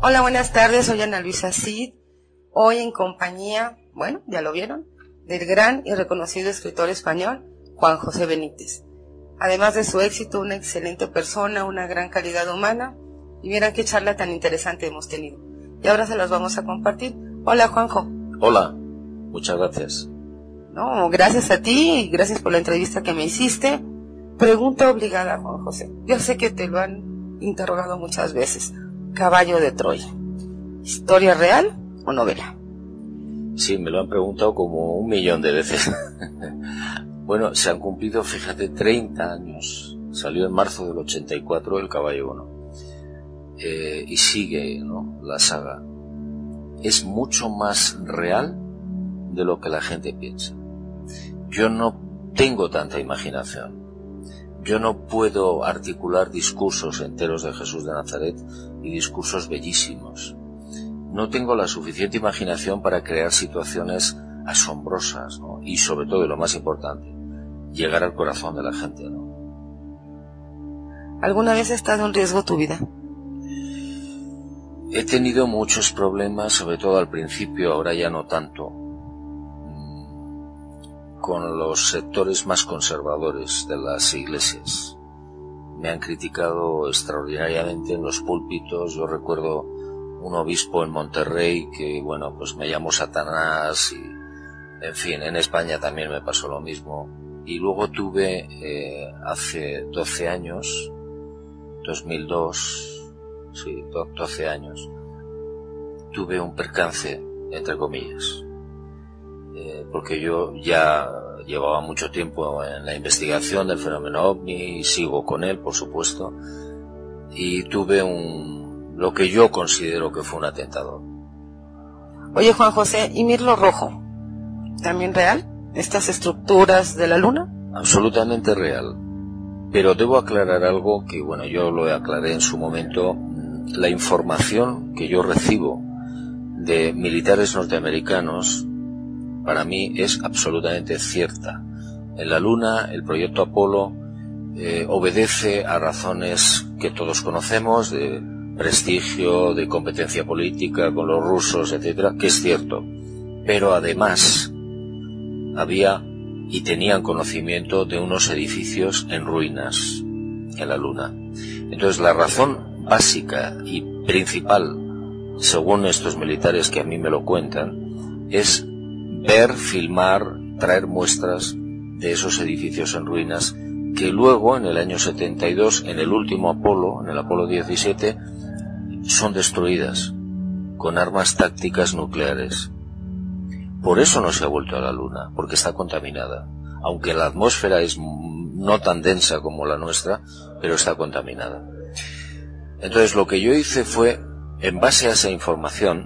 Hola, buenas tardes, soy Ana Luisa Cid, hoy en compañía, bueno, ya lo vieron, del gran y reconocido escritor español, Juan José Benítez. Además de su éxito, una excelente persona, una gran calidad humana, y vieran qué charla tan interesante hemos tenido. Y ahora se las vamos a compartir. Hola, Juanjo. Hola, muchas gracias. No, gracias a ti y gracias por la entrevista que me hiciste. Pregunta obligada, Juan José. Yo sé que te lo han interrogado muchas veces. Caballo de Troya, ¿historia real o novela? Sí, me lo han preguntado como 1.000.000 de veces. Bueno, se han cumplido, fíjate, 30 años. Salió en marzo del 84 El Caballo 1. Y sigue, ¿no?, la saga. Es mucho más real de lo que la gente piensa. Yo no tengo tanta imaginación. Yo no puedo articular discursos enteros de Jesús de Nazaret y discursos bellísimos. No tengo la suficiente imaginación para crear situaciones asombrosas, ¿no? Y sobre todo, y lo más importante, llegar al corazón de la gente, ¿no? ¿Alguna vez ha estado en riesgo tu vida? He tenido muchos problemas, sobre todo al principio, ahora ya no tanto, con los sectores más conservadores de las iglesias. Me han criticado extraordinariamente en los púlpitos. Yo recuerdo un obispo en Monterrey que, bueno, pues me llamó Satanás y, en fin, en España también me pasó lo mismo. Y luego tuve, hace 12 años, 2002, sí, 12 años, tuve un percance, entre comillas. Porque yo ya llevaba mucho tiempo en la investigación del fenómeno OVNI y sigo con él, por supuesto, y tuve lo que yo considero que fue un atentado. Oye, Juan José, ¿y Mirlo Rojo? ¿También real? ¿Estas estructuras de la luna? Absolutamente real. Pero debo aclarar algo que, bueno, yo lo aclaré en su momento. La información que yo recibo de militares norteamericanos para mí es absolutamente cierta. En la Luna, el proyecto Apolo obedece a razones que todos conocemos, de prestigio, de competencia política con los rusos, etcétera, que es cierto. Pero además había y tenían conocimiento de unos edificios en ruinas en la Luna. Entonces, la razón básica y principal, según estos militares que a mí me lo cuentan, es ver, filmar, traer muestras de esos edificios en ruinas que luego, en el año 72, en el último Apolo, en el Apolo 17, son destruidas con armas tácticas nucleares. Por eso no se ha vuelto a la Luna, porque está contaminada. Aunque la atmósfera es no tan densa como la nuestra, pero está contaminada. Entonces, lo que yo hice fue, en base a esa información,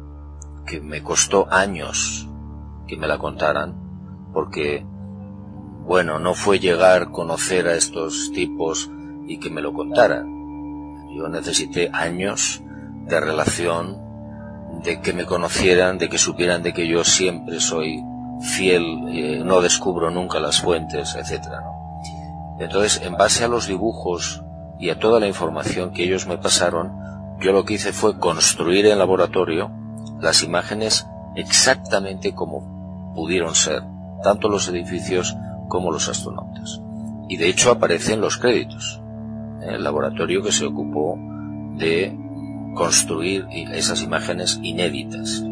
que me costó años que me la contaran, porque, bueno, no fue llegar, conocer a estos tipos y que me lo contaran. Yo necesité años de relación, de que me conocieran, de que supieran de que yo siempre soy fiel, no descubro nunca las fuentes, etcétera, ¿no? Entonces, en base a los dibujos y a toda la información que ellos me pasaron, yo lo que hice fue construir en laboratorio las imágenes exactamente como pudieron ser, tanto los edificios como los astronautas. Y de hecho aparecen los créditos. El laboratorio que se ocupó de construir esas imágenes inéditas.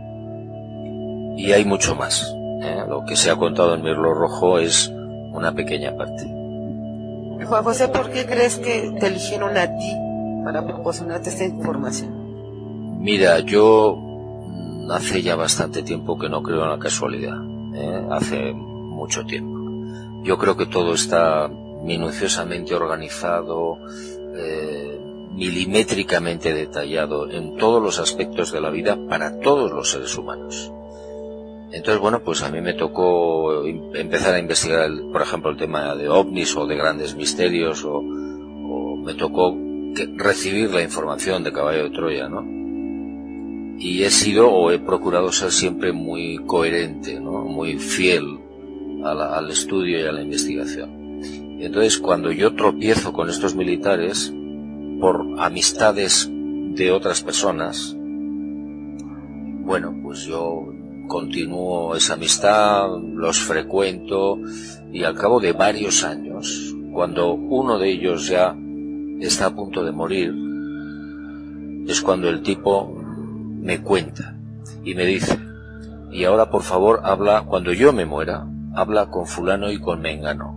Y hay mucho más. Lo que se ha contado en Mirlo Rojo es una pequeña parte. Juan José, ¿por qué crees que te eligieron a ti para proporcionarte esta información? Mira, yo hace ya bastante tiempo que no creo en la casualidad, hace mucho tiempo. Yo creo que todo está minuciosamente organizado, milimétricamente detallado en todos los aspectos de la vida para todos los seres humanos. Entonces, bueno, pues a mí me tocó empezar a investigar, por ejemplo, el tema de ovnis o de grandes misterios, o me tocó recibir la información de Caballo de Troya, ¿no? Y he sido o he procurado ser siempre muy coherente, ¿no?, muy fiel al estudio y a la investigación. Y entonces, cuando yo tropiezo con estos militares, por amistades de otras personas, bueno, pues yo continúo esa amistad, los frecuento, y al cabo de varios años, cuando uno de ellos ya está a punto de morir, es cuando el tipo me cuenta y me dice: y ahora por favor habla, cuando yo me muera, habla con fulano y con mengano.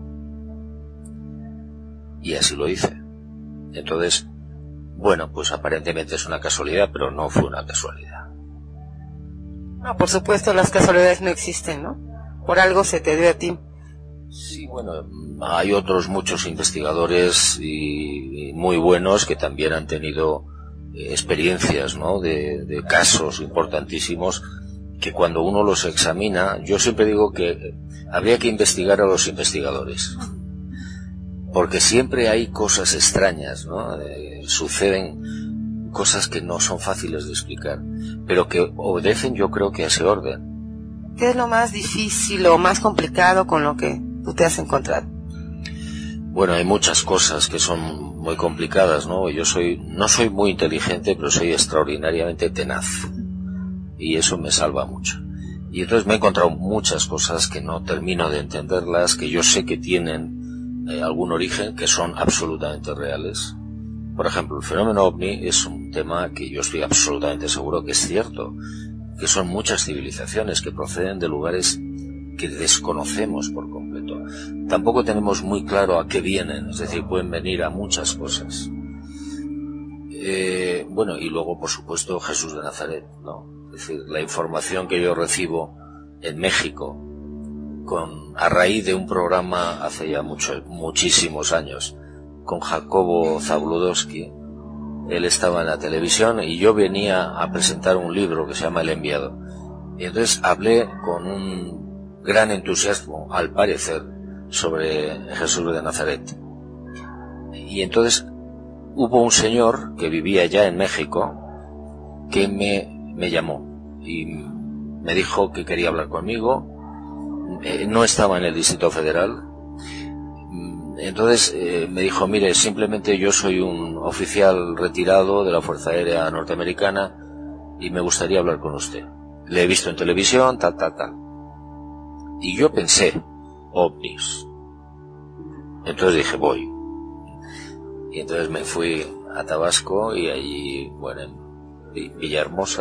Y así lo hice. Entonces, bueno, pues aparentemente es una casualidad, pero no fue una casualidad. No, por supuesto, las casualidades no existen, ¿no? Por algo se te dio a ti. Sí, bueno, hay otros muchos investigadores y muy buenos que también han tenido experiencias, ¿no? De casos importantísimos que cuando uno los examina, yo siempre digo que habría que investigar a los investigadores, porque siempre hay cosas extrañas, ¿no? Suceden cosas que no son fáciles de explicar, pero que obedecen, yo creo, que a ese orden. ¿Qué es lo más difícil o más complicado con lo que tú te has encontrado? Bueno, hay muchas cosas que son muy complicadas, ¿no? Yo no soy muy inteligente, pero soy extraordinariamente tenaz, y eso me salva mucho. Y entonces me he encontrado muchas cosas que no termino de entenderlas, que yo sé que tienen algún origen, que son absolutamente reales. Por ejemplo, el fenómeno ovni es un tema que yo estoy absolutamente seguro que es cierto, que son muchas civilizaciones que proceden de lugares que desconocemos por completo. Tampoco tenemos muy claro a qué vienen, es decir, pueden venir a muchas cosas. Bueno, y luego, por supuesto, Jesús de Nazaret, ¿no? Es decir, la información que yo recibo en México, a raíz de un programa hace ya muchísimos años, con Jacobo Zabludowski. Él estaba en la televisión y yo venía a presentar un libro que se llama El Enviado. Y entonces hablé con un gran entusiasmo, al parecer, sobre Jesús de Nazaret. Y entonces hubo un señor que vivía ya en México que me llamó y me dijo que quería hablar conmigo. No estaba en el Distrito Federal. Entonces me dijo: mire, simplemente yo soy un oficial retirado de la Fuerza Aérea Norteamericana y me gustaría hablar con usted. Le he visto en televisión, tal. Y yo pensé, ovnis. Entonces dije, voy. Y entonces me fui a Tabasco y allí, bueno, en Villahermosa,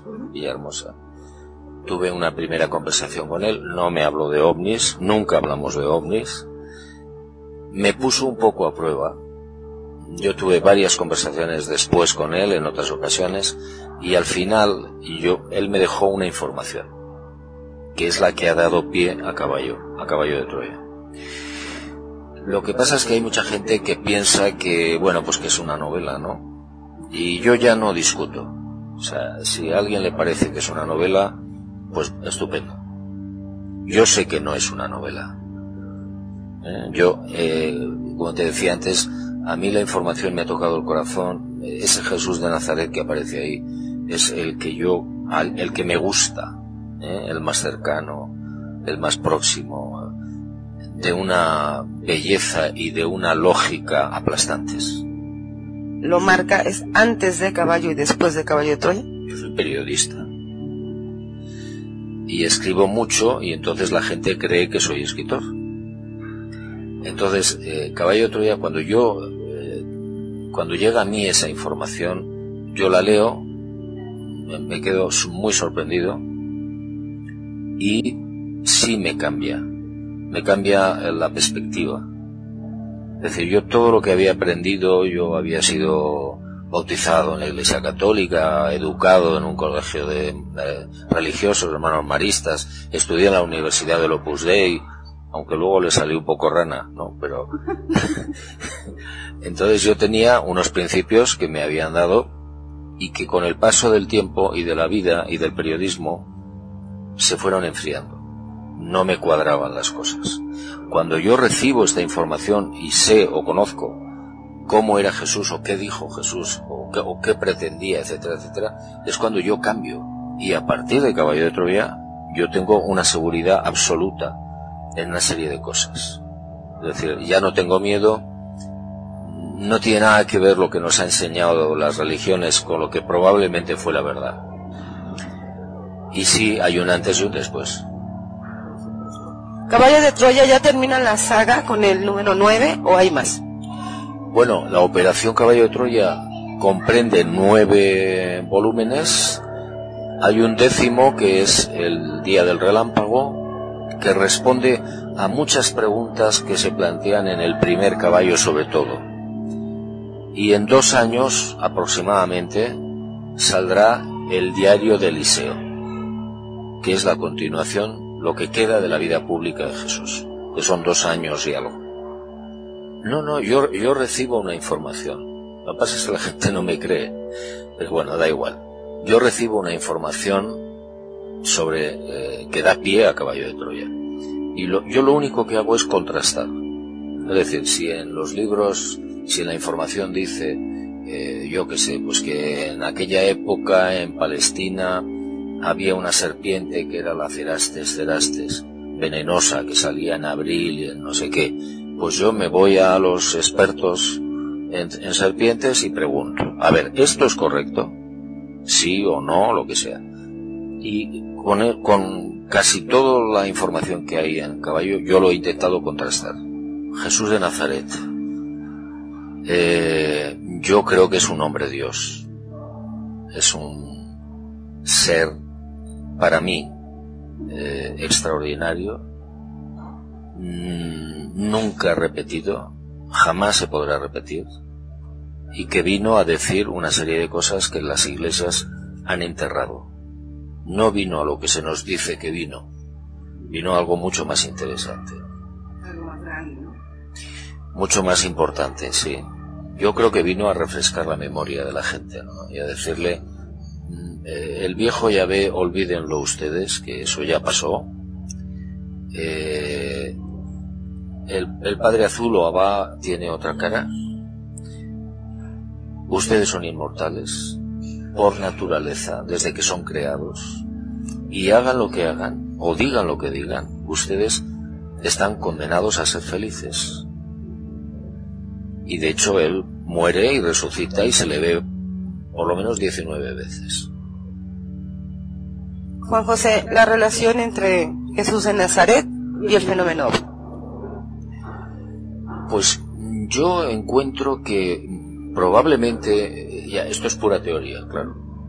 tuve una primera conversación con él. No me habló de ovnis, nunca hablamos de ovnis. Me puso un poco a prueba. Yo tuve varias conversaciones después con él en otras ocasiones y al final él me dejó una información que es la que ha dado pie a Caballo de Troya. Lo que pasa es que hay mucha gente que piensa que, bueno, pues que es una novela, ¿no? Y yo ya no discuto. O sea, si a alguien le parece que es una novela, pues estupendo. Yo sé que no es una novela. Yo, como te decía antes, a mí la información me ha tocado el corazón. Ese Jesús de Nazaret que aparece ahí es el que me gusta, el más cercano, el más próximo, de una belleza y de una lógica aplastantes. ¿Lo marca es antes de Caballo y después de Caballo de Troya? Yo soy periodista y escribo mucho, y entonces la gente cree que soy escritor. Entonces, Caballo de Troya, cuando llega a mí esa información, yo la leo, me quedo muy sorprendido y sí me cambia la perspectiva. Es decir, yo todo lo que había aprendido, yo había sido bautizado en la Iglesia Católica, educado en un colegio de religiosos, hermanos maristas, estudié en la Universidad del Opus Dei, aunque luego le salió un poco rana, ¿no? Pero entonces yo tenía unos principios que me habían dado y que con el paso del tiempo y de la vida y del periodismo se fueron enfriando. No me cuadraban las cosas. Cuando yo recibo esta información y sé o conozco cómo era Jesús o qué dijo Jesús o qué pretendía, etcétera, etcétera, es cuando yo cambio. Y a partir de Caballo de Troya yo tengo una seguridad absoluta en una serie de cosas. Es decir, ya no tengo miedo, no tiene nada que ver lo que nos ha enseñado las religiones con lo que probablemente fue la verdad. Y sí, hay un antes y un después. ¿Caballo de Troya ya termina la saga con el número 9 o hay más? Bueno, la Operación Caballo de Troya comprende 9 volúmenes. Hay un 10º que es el Día del Relámpago, que responde a muchas preguntas que se plantean en el primer caballo sobre todo. Y en 2 años aproximadamente saldrá el Diario de Eliseo, que es la continuación, lo que queda de la vida pública de Jesús, que son 2 años y algo. No, yo recibo una información. Lo que pasa es que la gente no me cree, pero bueno, da igual. Yo recibo una información sobre que da pie a Caballo de Troya. Y yo lo único que hago es contrastar. Es decir, si en los libros, si en la información dice, yo qué sé, pues que en aquella época en Palestina había una serpiente que era la Cerastes venenosa, que salía en abril y en no sé qué, pues yo me voy a los expertos en serpientes y pregunto, a ver, ¿esto es correcto? Sí o no, lo que sea. Y con casi toda la información que hay en Caballo, yo lo he intentado contrastar. Jesús de Nazaret, yo creo que es un hombre Dios. Es un ser, para mí, extraordinario, nunca repetido, jamás se podrá repetir, y que vino a decir una serie de cosas que las iglesias han enterrado. No vino a lo que se nos dice que vino a algo mucho más interesante. Algo más grande, ¿no? Mucho más importante, sí. Yo creo que vino a refrescar la memoria de la gente, ¿no? Y a decirle, el viejo Yahvé, olvídenlo ustedes, que eso ya pasó. El Padre Azul o Abba tiene otra cara. Ustedes son inmortales por naturaleza, desde que son creados, y hagan lo que hagan o digan lo que digan, ustedes están condenados a ser felices. Y de hecho él muere y resucita y se le ve por lo menos 19 veces. Juan José, la relación entre Jesús de Nazaret y el fenómeno. Pues yo encuentro que probablemente, ya esto es pura teoría, claro,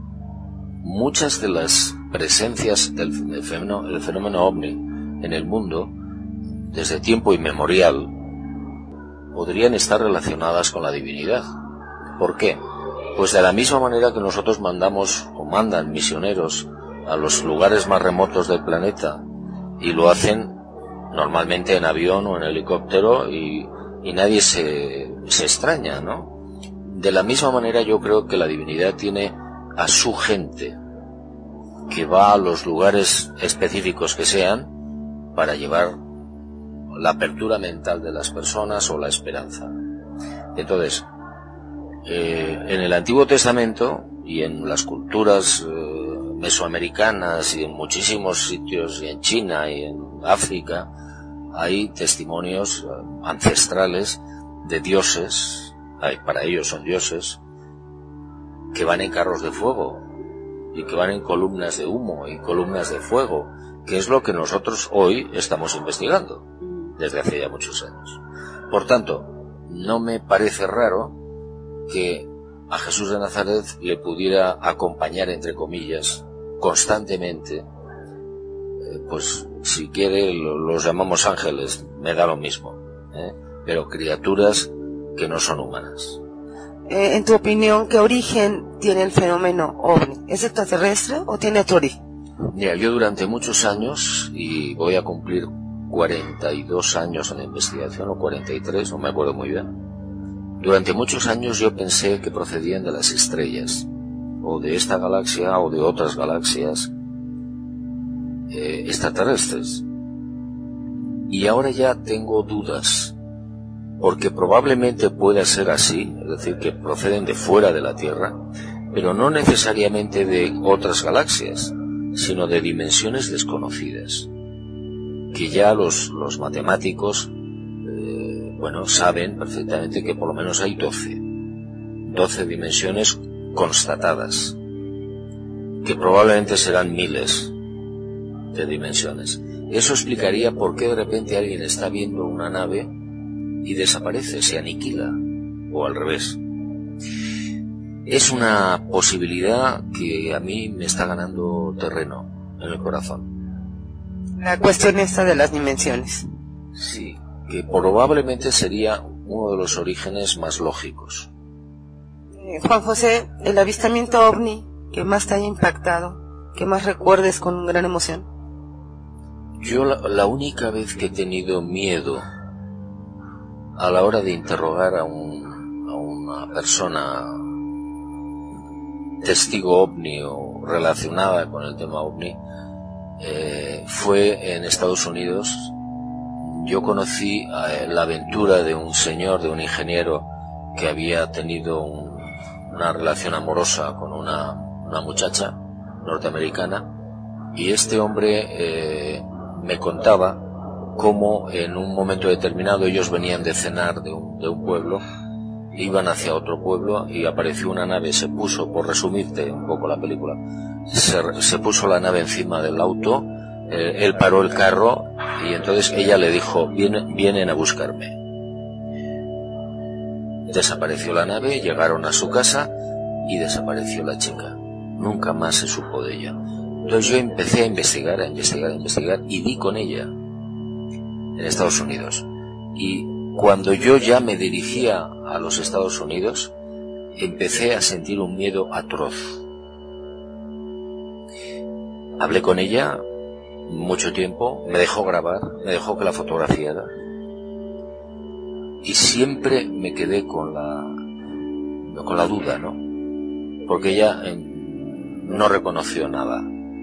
muchas de las presencias del fenómeno ovni en el mundo, desde tiempo inmemorial, podrían estar relacionadas con la divinidad. ¿Por qué? Pues de la misma manera que nosotros mandamos o mandan misioneros a los lugares más remotos del planeta, y lo hacen normalmente en avión o en helicóptero, y nadie se extraña, ¿no? De la misma manera yo creo que la divinidad tiene a su gente que va a los lugares específicos que sean para llevar la apertura mental de las personas o la esperanza. Entonces, en el Antiguo Testamento y en las culturas mesoamericanas y en muchísimos sitios, y en China y en África, hay testimonios ancestrales de dioses, para ellos son dioses, que van en carros de fuego y que van en columnas de humo y columnas de fuego, que es lo que nosotros hoy estamos investigando desde hace ya muchos años. Por tanto, no me parece raro que a Jesús de Nazaret le pudiera acompañar, entre comillas, constantemente, pues si quiere los llamamos ángeles, me da lo mismo, pero criaturas que no son humanas. En tu opinión, ¿qué origen tiene el fenómeno ovni? ¿Es extraterrestre o tiene otro origen? Mira, yo durante muchos años, y voy a cumplir 42 años en la investigación, o 43, no me acuerdo muy bien. Durante muchos años yo pensé que procedían de las estrellas, o de esta galaxia, o de otras galaxias extraterrestres. Y ahora ya tengo dudas, porque probablemente pueda ser así, es decir, que proceden de fuera de la Tierra, pero no necesariamente de otras galaxias, sino de dimensiones desconocidas, que ya los matemáticos bueno, saben perfectamente que por lo menos hay 12 dimensiones constatadas, que probablemente serán miles de dimensiones. Eso explicaría por qué de repente alguien está viendo una nave y desaparece, se aniquila, o al revés. Es una posibilidad que a mí me está ganando terreno en el corazón. La cuestión esta de las dimensiones. Sí, que probablemente sería uno de los orígenes más lógicos. Juan José, el avistamiento ovni que más te haya impactado, que más recuerdes con gran emoción. Yo la única vez que he tenido miedo a la hora de interrogar a una persona testigo ovni o relacionada con el tema ovni, fue en Estados Unidos. Yo conocí la aventura de un señor, de un ingeniero que había tenido una relación amorosa con una muchacha norteamericana, y este hombre me contaba cómo en un momento determinado ellos venían de cenar de un pueblo, iban hacia otro pueblo y apareció una nave, se puso, por resumirte un poco la película, se puso la nave encima del auto, él paró el carro y entonces ella le dijo, vienen a buscarme. Desapareció la nave, llegaron a su casa y desapareció la chica. Nunca más se supo de ella. Entonces yo empecé a investigar y di con ella en Estados Unidos. Y cuando yo ya me dirigía a los Estados Unidos, empecé a sentir un miedo atroz. Hablé con ella mucho tiempo, me dejó grabar, me dejó que la fotografiara. Y siempre me quedé con la duda, ¿no? Porque ella no reconoció nada.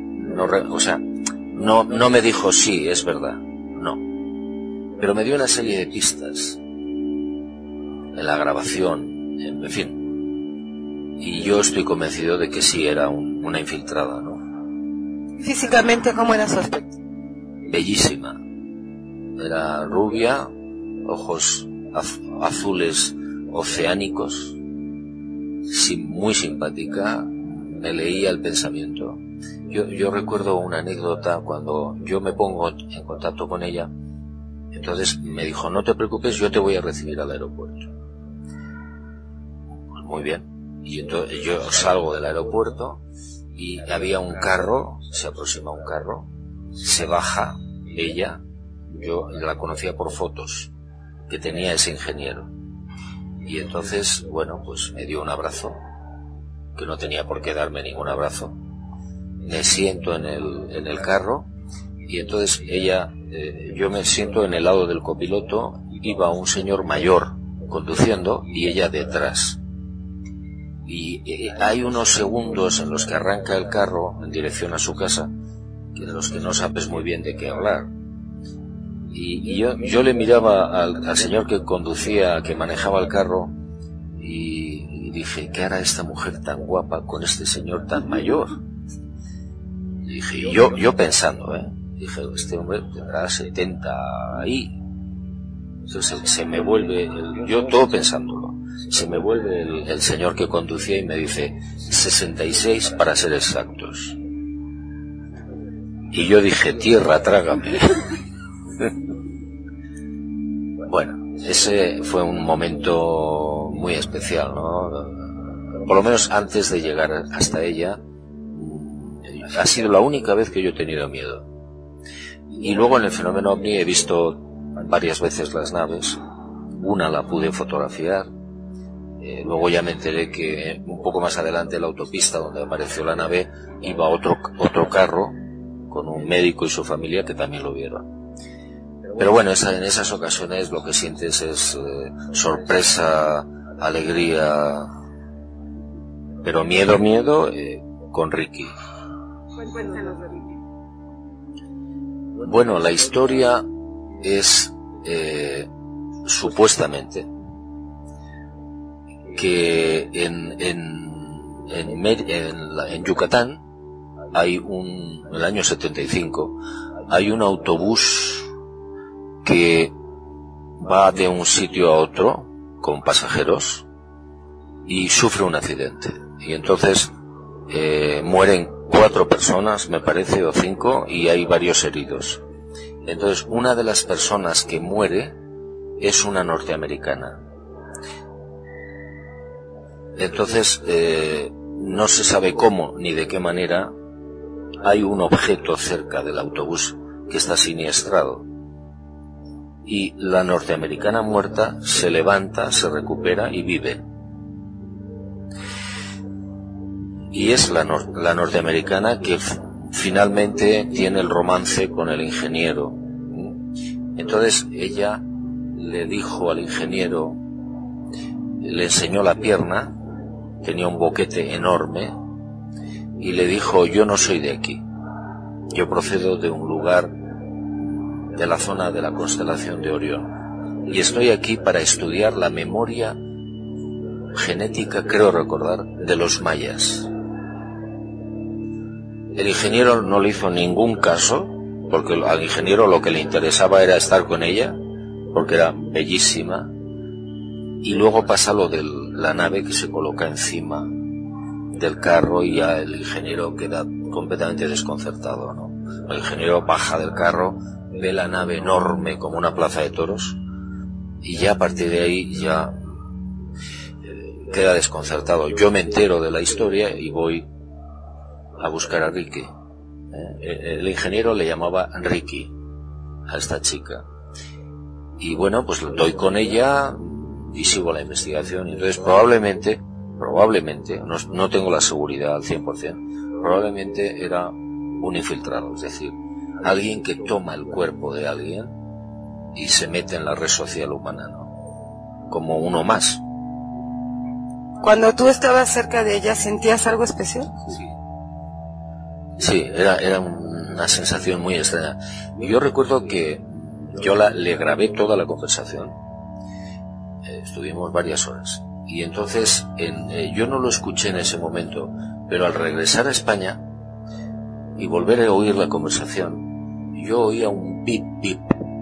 No me dijo sí, es verdad, no. Pero me dio una serie de pistas en la grabación, en fin. Y yo estoy convencido de que sí era una infiltrada, ¿no? Físicamente, ¿cómo era su aspecto? Bellísima. Era rubia, ojos azules oceánicos, muy simpática, me leía el pensamiento. Yo recuerdo una anécdota cuando yo me pongo en contacto con ella. Entonces me dijo, no te preocupes, yo te voy a recibir al aeropuerto. Pues muy bien. Y entonces yo salgo del aeropuerto y había un carro, se aproxima un carro, se baja ella, yo la conocía por fotos que tenía ese ingeniero. Y entonces, bueno, pues me dio un abrazo, que no tenía por qué darme ningún abrazo. Me siento en el carro y entonces ella, yo me siento en el lado del copiloto, iba un señor mayor conduciendo y ella detrás. Y hay unos segundos en los que arranca el carro en dirección a su casa, en los que no sabes muy bien de qué hablar. Y yo le miraba al señor que conducía, que manejaba el carro, y dije, ¿qué hará esta mujer tan guapa con este señor tan mayor? Y dije, yo pensando, dije, este hombre tendrá 70 ahí. Entonces se me vuelve, yo todo pensándolo, se me vuelve el señor que conducía y me dice, 66 para ser exactos. Y yo dije, tierra, trágame. Bueno, ese fue un momento muy especial, ¿no? Por lo menos antes de llegar hasta ella, ha sido la única vez que yo he tenido miedo. Y luego en el fenómeno ovni he visto varias veces las naves, una la pude fotografiar, luego ya me enteré que un poco más adelante en la autopista donde apareció la nave iba otro carro con un médico y su familia que también lo vieron. Pero bueno, en esas ocasiones lo que sientes es sorpresa, alegría, pero miedo, con Ricky. Cuéntanos de Ricky. Bueno, la historia es supuestamente que en Yucatán hay en el año 75 hay un autobús que va de un sitio a otro con pasajeros y sufre un accidente. Y entonces mueren 4 personas, me parece, o 5, y hay varios heridos. Entonces, una de las personas que muere es una norteamericana. Entonces, no se sabe cómo ni de qué manera hay un objeto cerca del autobús que está siniestrado. Y la norteamericana muerta se levanta, se recupera y vive. Y es la norteamericana que finalmente tiene el romance con el ingeniero. Entonces ella le dijo al ingeniero, le enseñó la pierna, tenía un boquete enorme, y le dijo: yo no soy de aquí, yo procedo de un lugar de la zona de la constelación de Orión, y estoy aquí para estudiar la memoria genética, creo recordar, de los mayas. El ingeniero no le hizo ningún caso, porque al ingeniero lo que le interesaba era estar con ella, porque era bellísima, y luego pasa lo de la nave que se coloca encima del carro y ya el ingeniero queda completamente desconcertado, ¿no? El ingeniero baja del carro, ve la nave enorme como una plaza de toros, y ya a partir de ahí ya queda desconcertado. Yo me entero de la historia y voy a buscar a Ricky. El ingeniero le llamaba Ricky a esta chica. Y bueno, pues doy con ella y sigo la investigación. Entonces probablemente, no tengo la seguridad al 100%, probablemente era un infiltrado, es decir, alguien que toma el cuerpo de alguien y se mete en la red social humana, ¿no? Como uno más. Cuando tú estabas cerca de ella, ¿sentías algo especial? Sí, era una sensación muy extraña. Y yo recuerdo que yo le grabé toda la conversación. Estuvimos varias horas. Y entonces, yo no lo escuché en ese momento, pero al regresar a España y volver a oír la conversación, yo oía un bip, bip.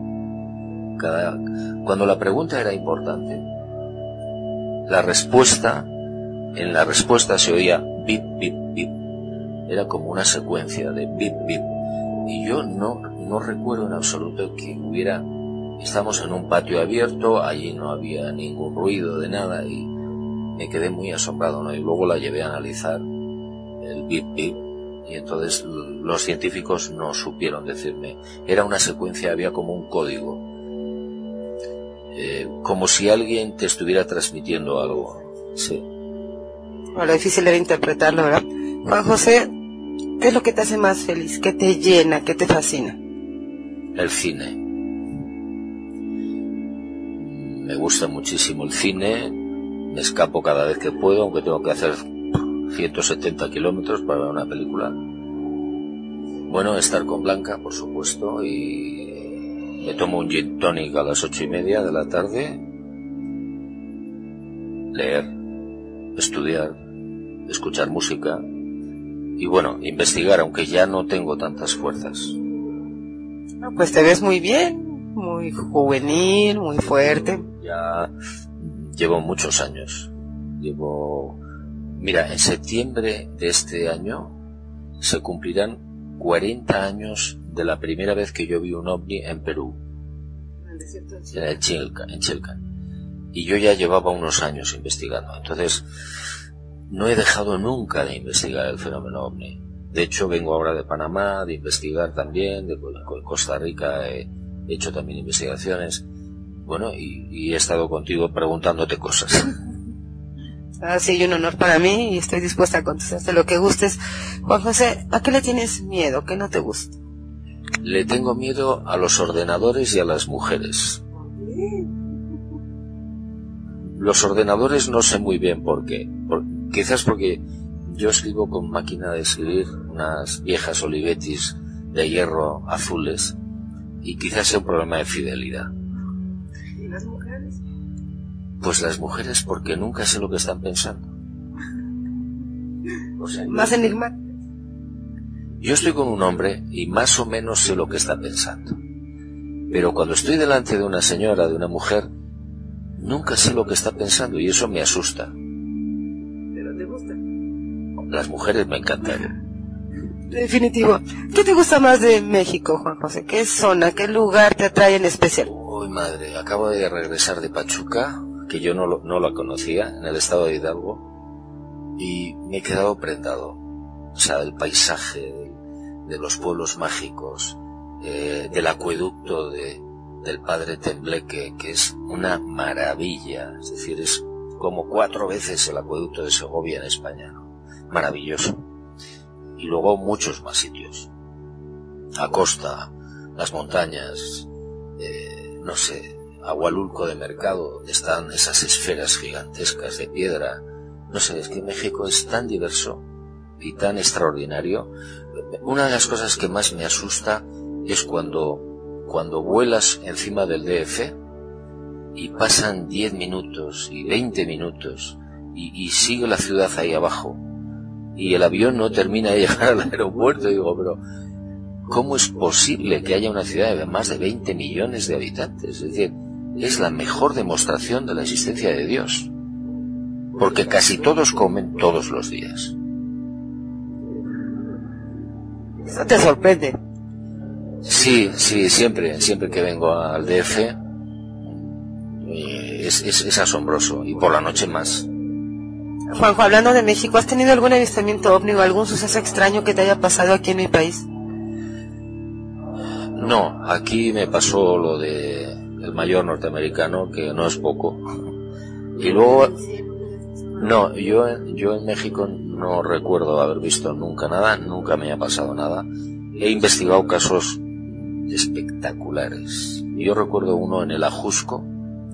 Cuando la pregunta era importante, en la respuesta se oía bip, bip, bip. Era como una secuencia de bip, bip. Y yo no recuerdo en absoluto que estamos en un patio abierto, allí no había ningún ruido de nada, y me quedé muy asombrado, ¿no? Y luego la llevé a analizar, el bip, bip, y entonces los científicos no supieron decirme. Era una secuencia, había como un código, como si alguien te estuviera transmitiendo algo. Sí. Bueno, difícil era interpretarlo, ¿verdad? Juan José, ¿qué es lo que te hace más feliz? ¿Qué te llena? ¿Qué te fascina? El cine. Me gusta muchísimo el cine, me escapo cada vez que puedo, aunque tengo que hacer 170 kilómetros para ver una película. Bueno, estar con Blanca, por supuesto, y me tomo un gin tonic a las 8:30 de la tarde, leer, estudiar, escuchar música y bueno, investigar, aunque ya no tengo tantas fuerzas. Pues te ves muy bien, muy juvenil, muy fuerte. Ya llevo muchos años. Mira, en septiembre de este año se cumplirán 40 años de la primera vez que yo vi un ovni en Perú, en Chilcan. Y yo ya llevaba unos años investigando. Entonces, no he dejado nunca de investigar el fenómeno ovni. De hecho, vengo ahora de Panamá, de investigar también, de Costa Rica he hecho también investigaciones. Bueno, y he estado contigo preguntándote cosas. Ha sido un honor para mí y estoy dispuesta a contestarte lo que gustes. Juan José, ¿a qué le tienes miedo? ¿Qué no te gusta? Le tengo miedo a los ordenadores y a las mujeres. Los ordenadores no sé muy bien por qué. Quizás porque yo escribo con máquina de escribir, unas viejas Olivettis de hierro azules, y quizás sea un problema de fidelidad. ¿Y las mujeres? Pues las mujeres porque nunca sé lo que están pensando. O sea, más enigmáticas. Yo estoy con un hombre y más o menos sé lo que está pensando. Pero cuando estoy delante de una señora, de una mujer, nunca sé lo que está pensando y eso me asusta. ¿Pero te gusta? Las mujeres me encantan. Definitivo. ¿Qué te gusta más de México, Juan José? ¿Qué zona, qué lugar te atrae en especial? Uy, madre, acabo de regresar de Pachuca, que yo no la conocía, en el estado de Hidalgo, y me he quedado prendado. O sea, del paisaje, de los pueblos mágicos, del acueducto del Padre Tembleque, que es una maravilla. Es decir, es como 4 veces el acueducto de Segovia en España, ¿no? Maravilloso. Y luego muchos más sitios. Acosta, las montañas, no sé, Agualulco de Mercado, donde están esas esferas gigantescas de piedra. No sé, es que México es tan diverso y tan extraordinario. Una de las cosas que más me asusta es cuando vuelas encima del DF y pasan 10 minutos y 20 minutos y sigue la ciudad ahí abajo y el avión no termina de llegar al aeropuerto. Y digo, pero ¿cómo es posible que haya una ciudad de más de 20 millones de habitantes? Es decir, es la mejor demostración de la existencia de Dios, porque casi todos comen todos los días. Eso te sorprende. Sí, siempre que vengo al DF es asombroso, y por la noche más. Juanjo, hablando de México, ¿has tenido algún avistamiento ovni o algún suceso extraño que te haya pasado aquí en mi país? No, aquí me pasó lo de el mayor norteamericano, que no es poco. Y luego, no, yo en México no recuerdo haber visto nunca nada, nunca me ha pasado nada. He investigado casos espectaculares. Yo recuerdo uno en el Ajusco,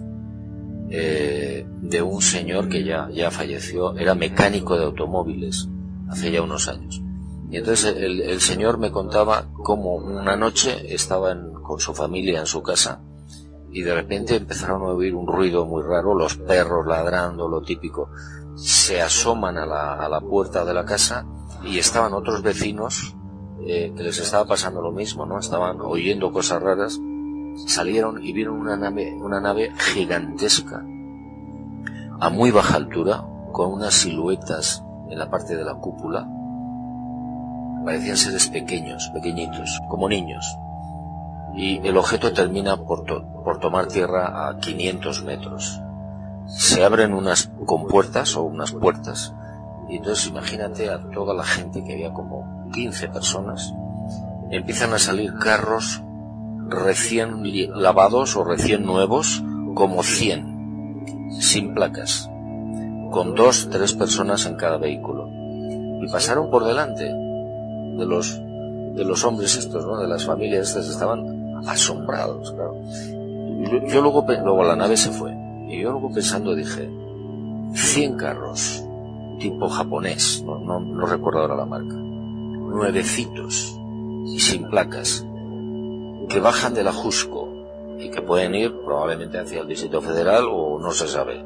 de un señor que ya falleció, era mecánico de automóviles, hace ya unos años. Y entonces el señor me contaba cómo una noche estaba con su familia en su casa y de repente empezaron a oír un ruido muy raro, los perros ladrando, lo típico. Se asoman a la puerta de la casa y estaban otros vecinos que les estaba pasando lo mismo, ¿no? Estaban oyendo cosas raras. Salieron y vieron una nave gigantesca a muy baja altura, con unas siluetas en la parte de la cúpula. Parecían seres pequeñitos, como niños. Y el objeto termina por tomar tierra a 500 metros. Se abren unas compuertas o unas puertas, y entonces imagínate a toda la gente, que había como 15 personas, empiezan a salir carros recién lavados o recién nuevos, como 100, sin placas, con 2-3 personas en cada vehículo. Y pasaron por delante de los hombres estos, ¿no? De las familias estas, estaban asombrados, claro. Yo luego la nave se fue, y yo luego pensando dije, 100 carros, tipo japonés, no recuerdo ahora la marca, nuevecitos y sin placas, que bajan del Ajusco y que pueden ir probablemente hacia el Distrito Federal o no se sabe.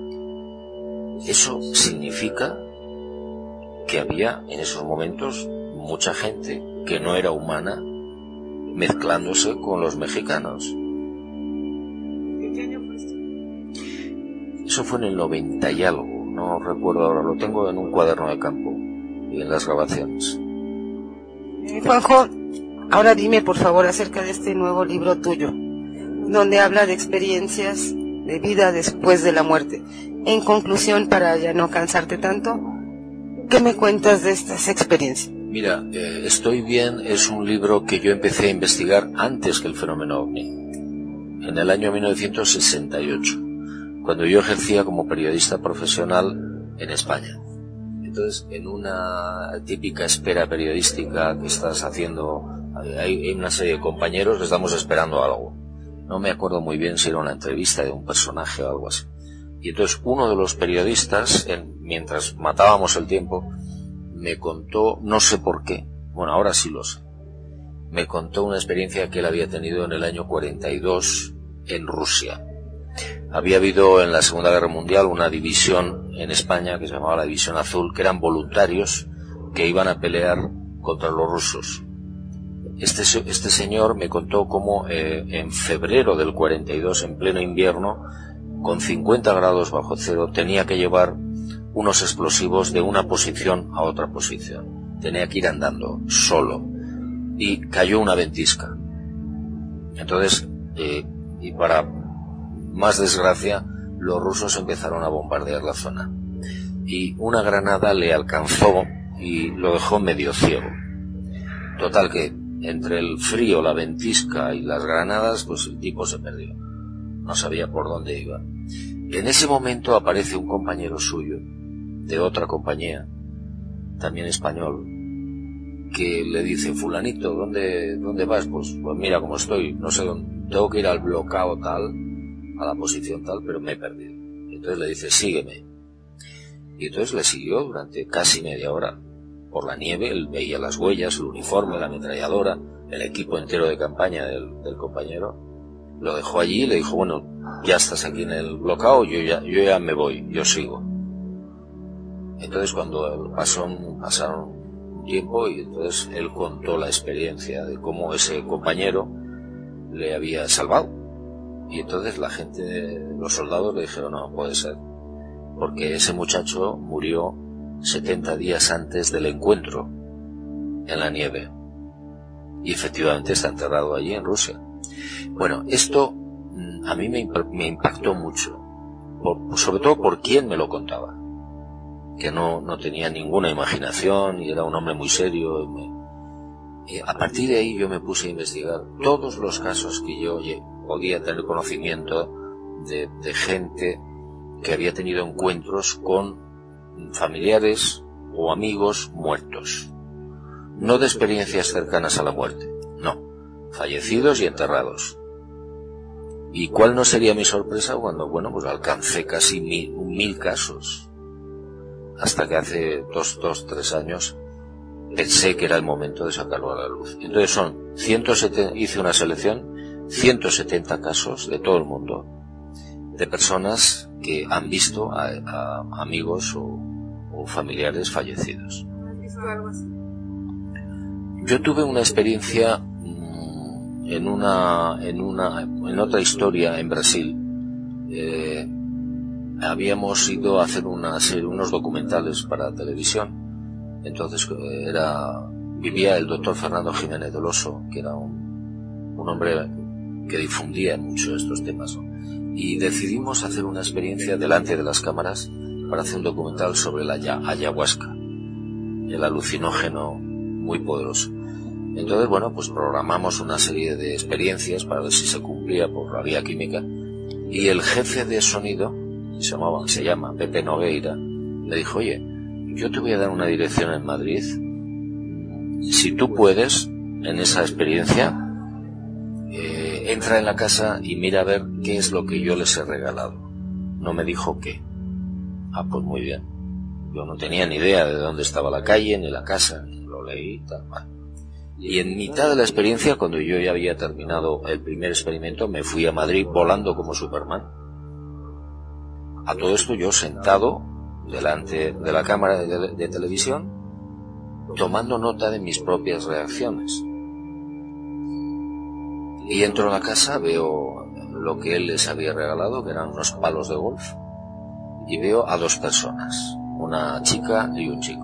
Eso significa que había en esos momentos mucha gente que no era humana mezclándose con los mexicanos. ¿En qué año fue esto? Eso fue en el 90 y algo, no recuerdo ahora, lo tengo en un cuaderno de campo y en las grabaciones. Juanjo, ahora dime por favor acerca de este nuevo libro tuyo, donde habla de experiencias de vida después de la muerte. En conclusión, para ya no cansarte tanto, ¿qué me cuentas de estas experiencias? Mira, Estoy bien es un libro que yo empecé a investigar antes que el fenómeno ovni, en el año 1968, cuando yo ejercía como periodista profesional en España. Entonces, en una típica espera periodística que estás haciendo, hay una serie de compañeros que estamos esperando algo. No me acuerdo muy bien si era una entrevista de un personaje o algo así. Y entonces uno de los periodistas, mientras matábamos el tiempo, me contó, no sé por qué, bueno, ahora sí lo sé, me contó una experiencia que él había tenido en el año 42 en Rusia. Había habido en la Segunda Guerra Mundial una división en España que se llamaba la División Azul, que eran voluntarios que iban a pelear contra los rusos. Este señor me contó cómo en febrero del 42, en pleno invierno, con 50 grados bajo cero, tenía que llevar unos explosivos de una posición a otra posición. Tenía que ir andando, solo. Y cayó una ventisca. Entonces, y para más desgracia, los rusos empezaron a bombardear la zona. Y una granada le alcanzó y lo dejó medio ciego. Total que, entre el frío, la ventisca y las granadas, pues el tipo se perdió. No sabía por dónde iba. En ese momento aparece un compañero suyo, de otra compañía, también español, que le dice: fulanito, ¿dónde vas? Pues mira cómo estoy, no sé dónde, tengo que ir al bloqueo tal, a la posición tal, pero me he perdido. Entonces le dice: sígueme. Y entonces le siguió durante casi media hora. Por la nieve, él veía las huellas, el uniforme, la ametralladora, el equipo entero de campaña del compañero. Lo dejó allí y le dijo: bueno, ya estás aquí en el bloqueo, yo ya me voy, yo sigo. Entonces cuando pasaron un tiempo, y entonces él contó la experiencia de cómo ese compañero le había salvado. Y entonces la gente, los soldados le dijeron: no puede ser, porque ese muchacho murió 70 días antes del encuentro en la nieve. Y efectivamente está enterrado allí en Rusia. Bueno, esto a mí me impactó mucho, sobre todo por quién me lo contaba, que no tenía ninguna imaginación y era un hombre muy serio. A partir de ahí yo me puse a investigar todos los casos que yo podía tener conocimiento de gente que había tenido encuentros con familiares o amigos muertos. No de experiencias cercanas a la muerte, no, fallecidos y enterrados. ¿Y cuál no sería mi sorpresa cuando, bueno, pues alcancé casi 1000 casos? Hasta que hace 3 años pensé que era el momento de sacarlo a la luz. Entonces hice una selección, 170 casos de todo el mundo, de personas que han visto a amigos o familiares fallecidos. ¿Has visto algo así? Yo tuve una experiencia en otra historia en Brasil. Habíamos ido a hacer unos documentales para televisión. Entonces vivía el doctor Fernando Jiménez del Oso, que era un hombre que difundía mucho estos temas, ¿no? Y decidimos hacer una experiencia delante de las cámaras para hacer un documental sobre la ayahuasca, el alucinógeno muy poderoso. Entonces, bueno, pues programamos una serie de experiencias para ver si se cumplía por la vía química, y el jefe de sonido, se llama Pepe Nogueira, me dijo: oye, yo te voy a dar una dirección en Madrid, si tú puedes, en esa experiencia, entra en la casa y mira a ver qué es lo que yo les he regalado. No me dijo qué. Ah, pues muy bien. Yo no tenía ni idea de dónde estaba la calle, ni la casa, ni lo leí, tal, mal. Y en mitad de la experiencia, cuando yo ya había terminado el primer experimento, me fui a Madrid volando como Superman. A todo esto yo sentado delante de la cámara de televisión, tomando nota de mis propias reacciones. Y entro a la casa, veo lo que él les había regalado, que eran unos palos de golf, y veo a 2 personas, una chica y un chico.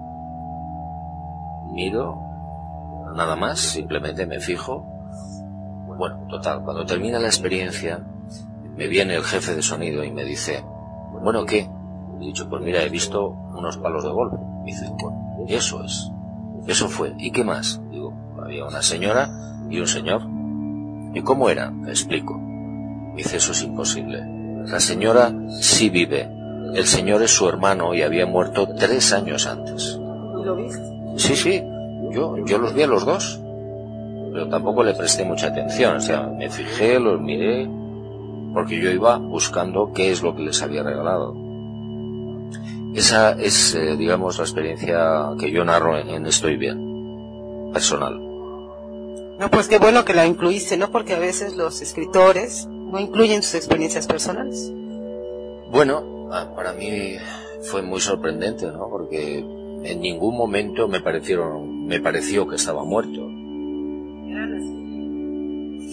Miro, nada más, simplemente me fijo. Bueno, total, cuando termina la experiencia, me viene el jefe de sonido y me dice: bueno, ¿qué? He dicho: pues mira, he visto unos palos de golf. Me dice: bueno, eso fue. ¿Y qué más? Digo: había una señora y un señor. ¿Y cómo era? Me explico. Me dice: eso es imposible. La señora sí vive. El señor es su hermano y había muerto 3 años antes. ¿Y lo viste? Sí. Yo los vi a los 2. Pero tampoco le presté mucha atención. O sea, me fijé, los miré, porque yo iba buscando qué es lo que les había regalado. Esa es, digamos, la experiencia que yo narro en Estoy Bien, personal. No, pues qué bueno que la incluiste, ¿no? Porque a veces los escritores no incluyen sus experiencias personales. Bueno, para mí fue muy sorprendente, ¿no? Porque en ningún momento me pareció que estaba muerto.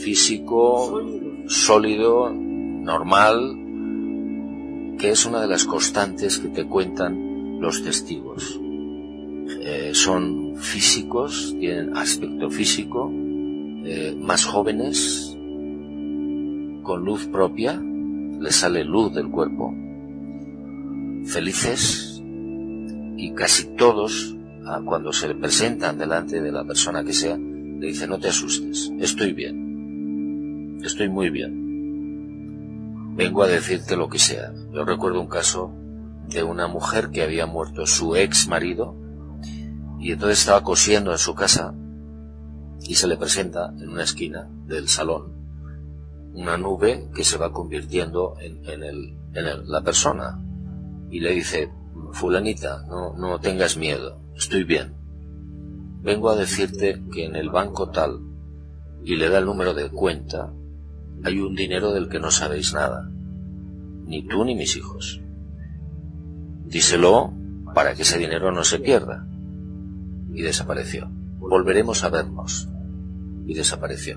físico, sólido, normal, que es una de las constantes que te cuentan los testigos. Son físicos, tienen aspecto físico, más jóvenes, con luz propia, les sale luz del cuerpo, felices, y casi todos, cuando se le presentan delante de la persona que sea, le dicen: no te asustes, estoy bien, estoy muy bien, vengo a decirte lo que sea. Yo recuerdo un caso de una mujer que había muerto su ex marido, y entonces estaba cosiendo en su casa, y se le presenta en una esquina del salón una nube que se va convirtiendo en la persona, y le dice: fulanita, no tengas miedo, estoy bien, vengo a decirte que en el banco tal, y le da el número de cuenta, hay un dinero del que no sabéis nada, ni tú ni mis hijos. Díselo para que ese dinero no se pierda. Y desapareció. Volveremos a vernos. Y desapareció.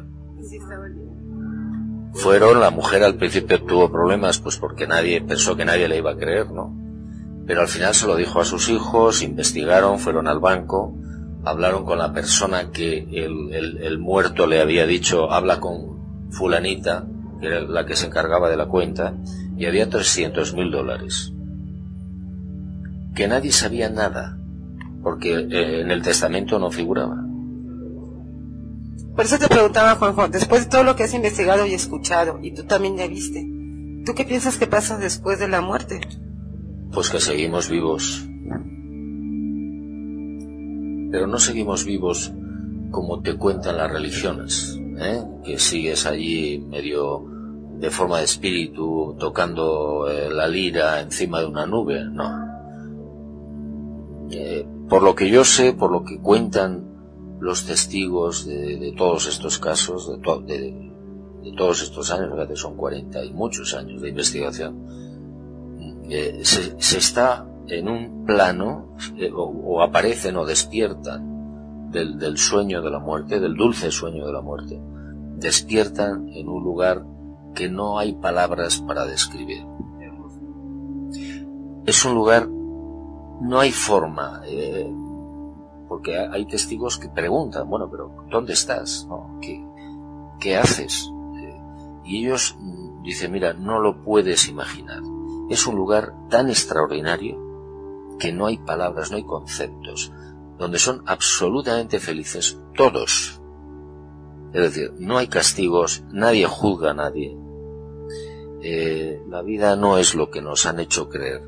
La mujer al principio tuvo problemas, pues porque pensó que nadie le iba a creer, ¿no? Pero al final se lo dijo a sus hijos, investigaron, fueron al banco, hablaron con la persona que el muerto le había dicho: habla con fulanita, que era la que se encargaba de la cuenta, y había $300.000. Que nadie sabía nada, porque en el testamento no figuraba. Por eso te preguntaba, Juanjo, después de todo lo que has investigado y escuchado, y tú también ya viste, ¿tú qué piensas que pasa después de la muerte? Pues que seguimos vivos. Pero no seguimos vivos como te cuentan las religiones, que sigues allí medio de forma de espíritu, tocando la lira encima de una nube. No. Por lo que yo sé, por lo que cuentan los testigos de todos estos casos, de todos estos años, fíjate, son 40 y muchos años de investigación, se está en un plano, o aparecen o despiertan del sueño de la muerte, del dulce sueño de la muerte, despiertan en un lugar que no hay palabras para describir. Es un lugar, no hay forma, porque hay testigos que preguntan: bueno, pero ¿dónde estás? ¿No? ¿Qué haces? Y ellos dicen: mira, no lo puedes imaginar. Es un lugar tan extraordinario que no hay palabras, no hay conceptos, donde son absolutamente felices todos. Es decir, no hay castigos, nadie juzga a nadie. La vida no es lo que nos han hecho creer.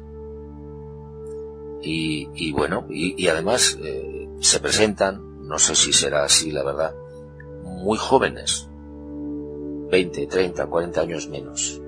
Y bueno, y además se presentan, no sé si será así la verdad, muy jóvenes, 20, 30, 40 años menos.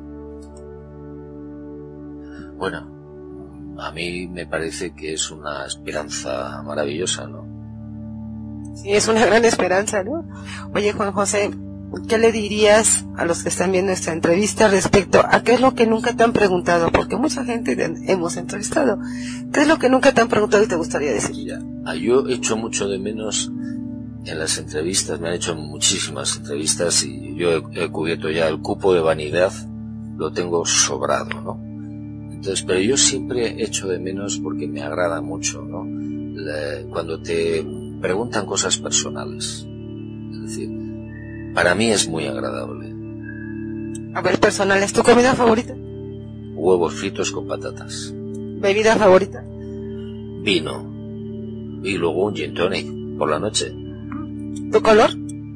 Bueno, a mí me parece que es una esperanza maravillosa, ¿no? Sí, es una gran esperanza, ¿no? Oye, Juan José, ¿qué le dirías a los que están viendo esta entrevista respecto a qué es lo que nunca te han preguntado? Porque mucha gente hemos entrevistado. ¿Qué es lo que nunca te han preguntado y te gustaría decir? Ya, yo echo mucho de menos en las entrevistas, me han hecho muchísimas entrevistas y yo he cubierto ya el cupo de vanidad, lo tengo sobrado, ¿no? Entonces, pero yo siempre echo de menos, porque me agrada mucho, ¿no? Cuando te preguntan cosas personales. Es decir, para mí es muy agradable. A ver, personal, ¿es tu comida favorita? Huevos fritos con patatas. ¿Bebida favorita? Vino. Y luego un gin tonic por la noche. ¿Tu color?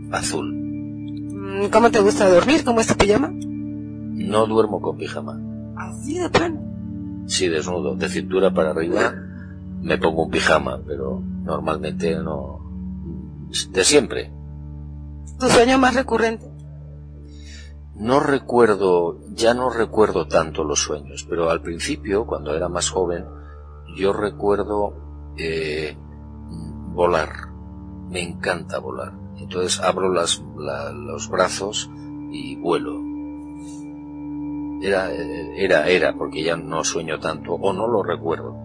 Azul. ¿Cómo te gusta dormir? ¿Cómo es tu pijama? No duermo con pijama. ¿Así de plano? Sí, desnudo, de cintura para arriba me pongo un pijama, pero normalmente no, de siempre. ¿Tu sueño más recurrente? Ya no recuerdo tanto los sueños, pero al principio, cuando era más joven, yo recuerdo volar. Me encanta volar. Entonces abro los brazos y vuelo. Era, porque ya no sueño tanto, o no lo recuerdo.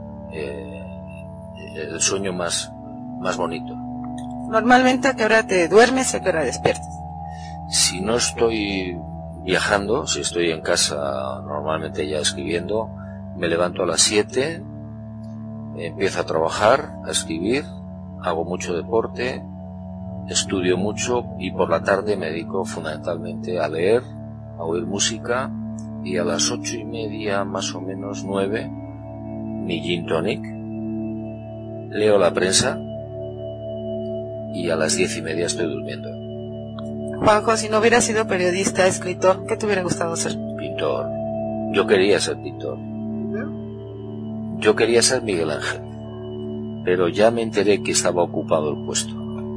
El sueño más bonito. Normalmente, ¿a qué hora te duermes y a qué hora despiertas? Si no estoy viajando, si estoy en casa normalmente ya escribiendo, me levanto a las 7, empiezo a trabajar, a escribir, hago mucho deporte, estudio mucho y por la tarde me dedico fundamentalmente a leer, a oír música y a las 8:30, más o menos 9, mi gin tonic, leo la prensa y a las 10:30 estoy durmiendo. Juanjo, si no hubieras sido periodista, escritor, ¿qué te hubiera gustado ser? Pintor. Yo quería ser pintor. Yo quería ser Miguel Ángel, pero ya me enteré que estaba ocupado el puesto.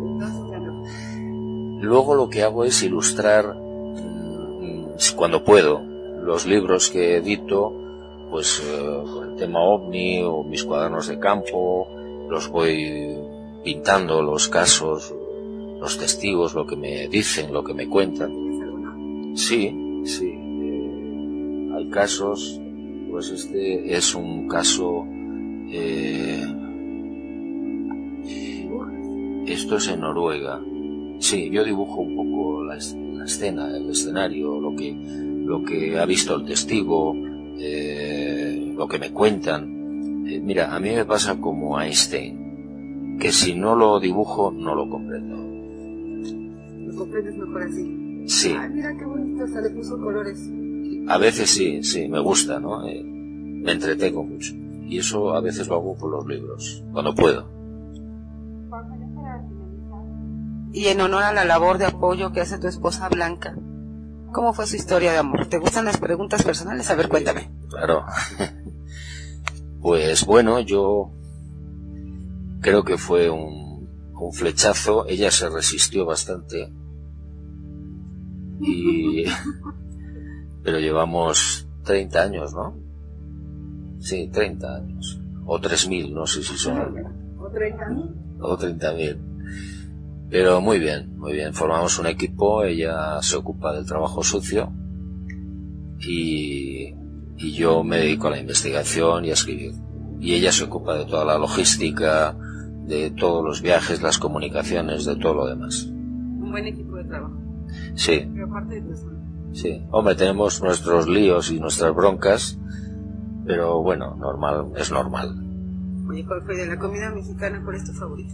Luego lo que hago es ilustrar, cuando puedo, los libros que edito, pues el tema OVNI o mis cuadernos de campo, los voy pintando, los casos, los testigos, lo que me dicen, lo que me cuentan. Sí. Hay casos, pues este es un caso, esto es en Noruega. Sí, yo dibujo un poco la escena, el escenario, lo que ha visto el testigo, lo que me cuentan. Mira, a mí me pasa como a Einstein, que si no lo dibujo no lo comprendo. ¿Lo comprendes mejor así? Sí. Ay, mira qué bonito, hasta le puso colores. A veces sí, me gusta, ¿no? Me entretengo mucho. Y eso a veces lo hago con los libros, cuando puedo. Y en honor a la labor de apoyo que hace tu esposa Blanca, ¿cómo fue su historia de amor? ¿Te gustan las preguntas personales? A ver, cuéntame. Claro. Pues bueno, yo creo que fue un flechazo. Ella se resistió bastante. Pero llevamos 30 años, ¿no? Sí, 30 años. O 3.000, no sé si son. ¿O 30.000? O 30.000. Pero muy bien. Formamos un equipo, ella se ocupa del trabajo sucio y yo me dedico a la investigación y a escribir. Y ella se ocupa de toda la logística, de todos los viajes, las comunicaciones, de todo lo demás. Un buen equipo de trabajo. Sí. Pero aparte de eso. Sí. Hombre, tenemos nuestros líos y nuestras broncas, pero bueno, es normal. Oye, ¿cuál fue de la comida mexicana? ¿Cuál es tu favorita?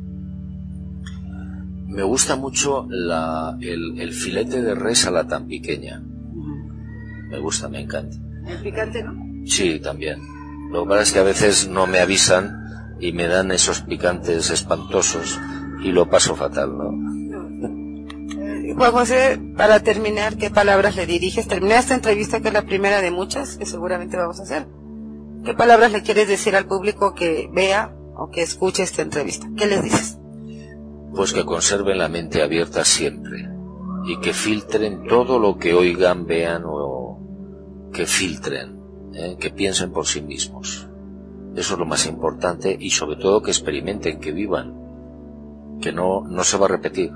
Me gusta mucho el filete de res a la tan pequeña. Me gusta, me encanta. ¿El picante, no? Sí, también. Lo que pasa es que a veces no me avisan y me dan esos picantes espantosos y lo paso fatal, ¿no? Juan José, para terminar, ¿qué palabras le diriges? Terminar esta entrevista, que es la primera de muchas que seguramente vamos a hacer. ¿Qué palabras le quieres decir al público que vea o que escuche esta entrevista? ¿Qué les dices? Pues que conserven la mente abierta siempre y que filtren todo lo que oigan, vean o que filtren, que piensen por sí mismos. Eso es lo más importante y sobre todo que experimenten, que vivan, que no se va a repetir.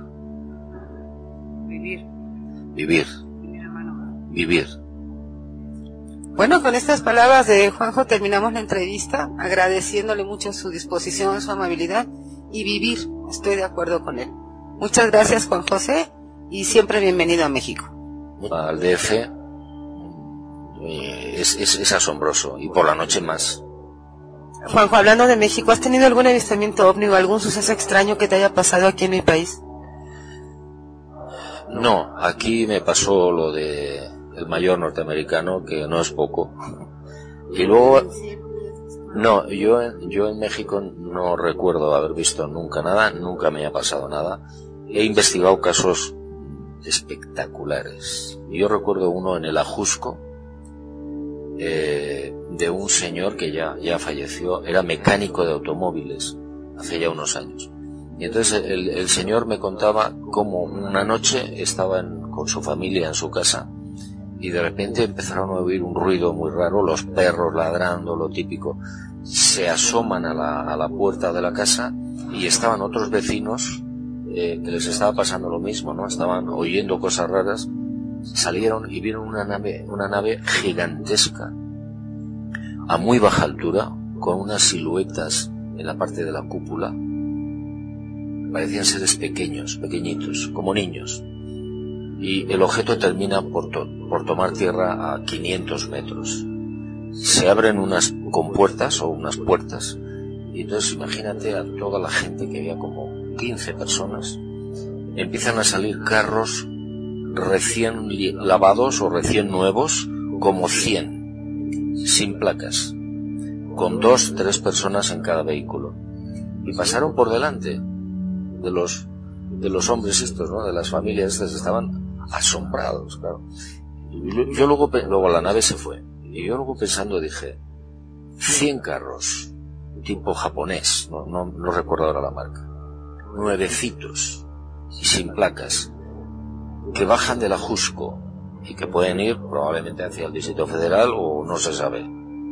Vivir. Bueno, con estas palabras de Juanjo terminamos la entrevista, agradeciéndole mucho su disposición, su amabilidad y vivir. Estoy de acuerdo con él. Muchas gracias, Juan José, y siempre bienvenido a México. Al DF es asombroso, y por la noche más. Juanjo, hablando de México, ¿has tenido algún avistamiento ovni o algún suceso extraño que te haya pasado aquí en mi país? No, aquí me pasó lo de el mayor norteamericano, que no es poco. Y luego, no, yo en México no recuerdo haber visto nunca nada, nunca me ha pasado nada. He investigado casos espectaculares. Yo recuerdo uno en el Ajusco, de un señor que ya falleció, era mecánico de automóviles, hace ya unos años. Y entonces el señor me contaba cómo una noche estaba con su familia en su casa y de repente empezaron a oír un ruido muy raro, los perros ladrando, lo típico. Se asoman a la puerta de la casa y estaban otros vecinos que les estaba pasando lo mismo, ¿no? Estaban oyendo cosas raras. Salieron y vieron una nave gigantesca a muy baja altura, con unas siluetas en la parte de la cúpula. Parecían seres pequeñitos, como niños. y el objeto termina por tomar tierra a 500 metros. Se abren unas compuertas o unas puertas, y entonces imagínate a toda la gente, que había como 15 personas, empiezan a salir carros recién lavados o recién nuevos, como 100, sin placas, con 2, 3 personas en cada vehículo, y pasaron por delante de los hombres estos, ¿no? De las familias estas, estaban asombrados, claro. Yo luego la nave se fue, y yo luego pensando dije, 100 carros, tipo japonés, no recuerdo ahora la marca, nuevecitos y sin placas, que bajan del Ajusco y que pueden ir probablemente hacia el Distrito Federal o no se sabe.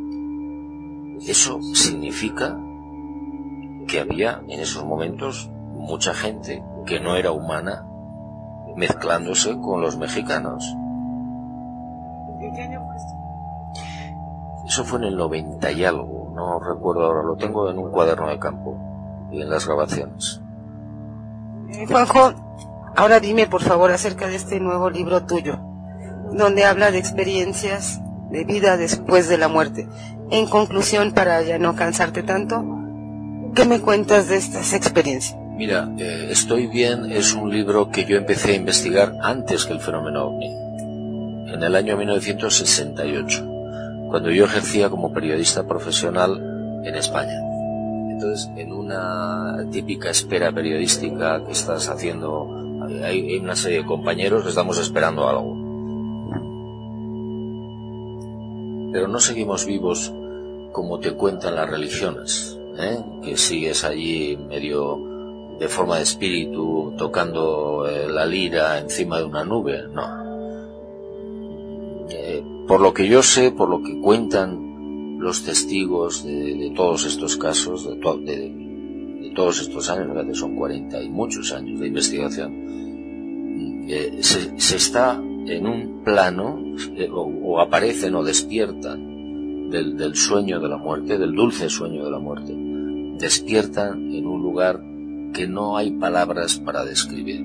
Eso significa que había en esos momentos mucha gente que no era humana mezclándose con los mexicanos. ¿En qué año fue esto? Eso fue en el 90 y algo, no recuerdo ahora, lo tengo en un cuaderno de campo y en las grabaciones. Juanjo, ahora dime por favor acerca de este nuevo libro tuyo, donde habla de experiencias de vida después de la muerte. En conclusión, para ya no cansarte tanto, ¿qué me cuentas de estas experiencias? Mira, Estoy bien es un libro que yo empecé a investigar antes que el fenómeno OVNI, en el año 1968, cuando yo ejercía como periodista profesional en España. Entonces, en una típica espera periodística que estás haciendo, hay una serie de compañeros que estamos esperando algo. Pero no seguimos vivos como te cuentan las religiones, que sigues allí medio de forma de espíritu, tocando la lira encima de una nube, no. Por lo que yo sé, por lo que cuentan los testigos de todos estos casos, de todos estos años, que son 40 y muchos años de investigación, se está en un plano, o aparecen o despiertan del sueño de la muerte, del dulce sueño de la muerte, despiertan en un lugar que no hay palabras para describir.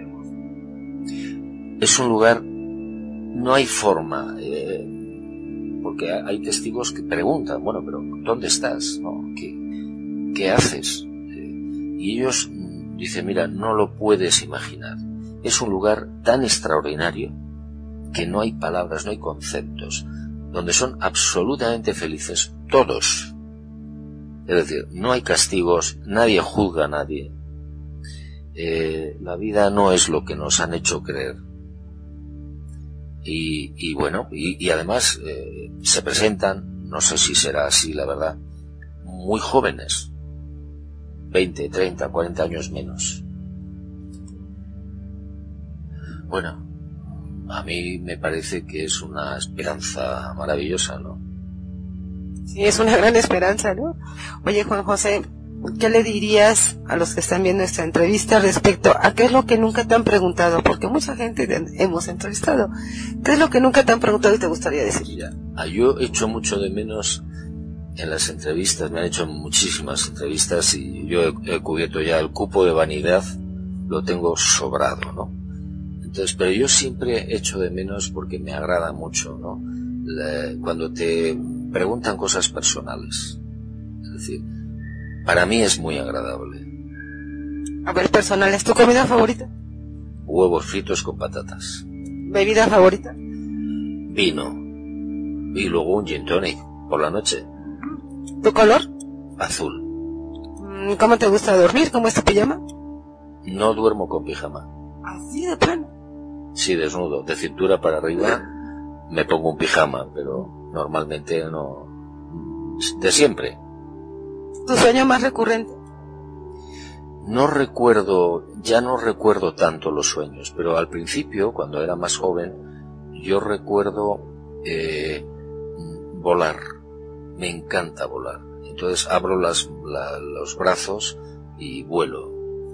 Es un lugar, no hay forma, porque hay testigos que preguntan, bueno, pero ¿dónde estás? ¿No? ¿Qué haces? Y ellos dicen, mira, no lo puedes imaginar. Es un lugar tan extraordinario que no hay palabras, no hay conceptos, donde son absolutamente felices todos. Es decir, no hay castigos, nadie juzga a nadie. La vida no es lo que nos han hecho creer. Y bueno, y además se presentan, no sé si será así la verdad, muy jóvenes, 20, 30, 40 años menos. Bueno, a mí me parece que es una esperanza maravillosa, ¿no? Sí, es una gran esperanza, ¿no? Oye, Juan José, ¿qué le dirías a los que están viendo esta entrevista respecto a qué es lo que nunca te han preguntado? Porque mucha gente hemos entrevistado. ¿Qué es lo que nunca te han preguntado y te gustaría decir? Mira, yo echo mucho de menos en las entrevistas, me han hecho muchísimas entrevistas y yo he cubierto ya el cupo de vanidad, lo tengo sobrado, ¿no? Entonces, pero yo siempre echo de menos porque me agrada mucho, ¿no? Cuando te preguntan cosas personales. Es decir, para mí es muy agradable. A ver, personal, ¿es tu comida favorita? Huevos fritos con patatas. ¿Bebida favorita? Vino. Y luego un gin tonic por la noche. ¿Tu color? Azul. ¿Cómo te gusta dormir? ¿Cómo es tu pijama? No duermo con pijama. ¿Así de plano? Sí, desnudo. De cintura para arriba me pongo un pijama, pero normalmente no. De siempre. ¿Tu sueño más recurrente? Ya no recuerdo tanto los sueños, pero al principio, cuando era más joven, yo recuerdo volar. Me encanta volar. Entonces abro los brazos y vuelo.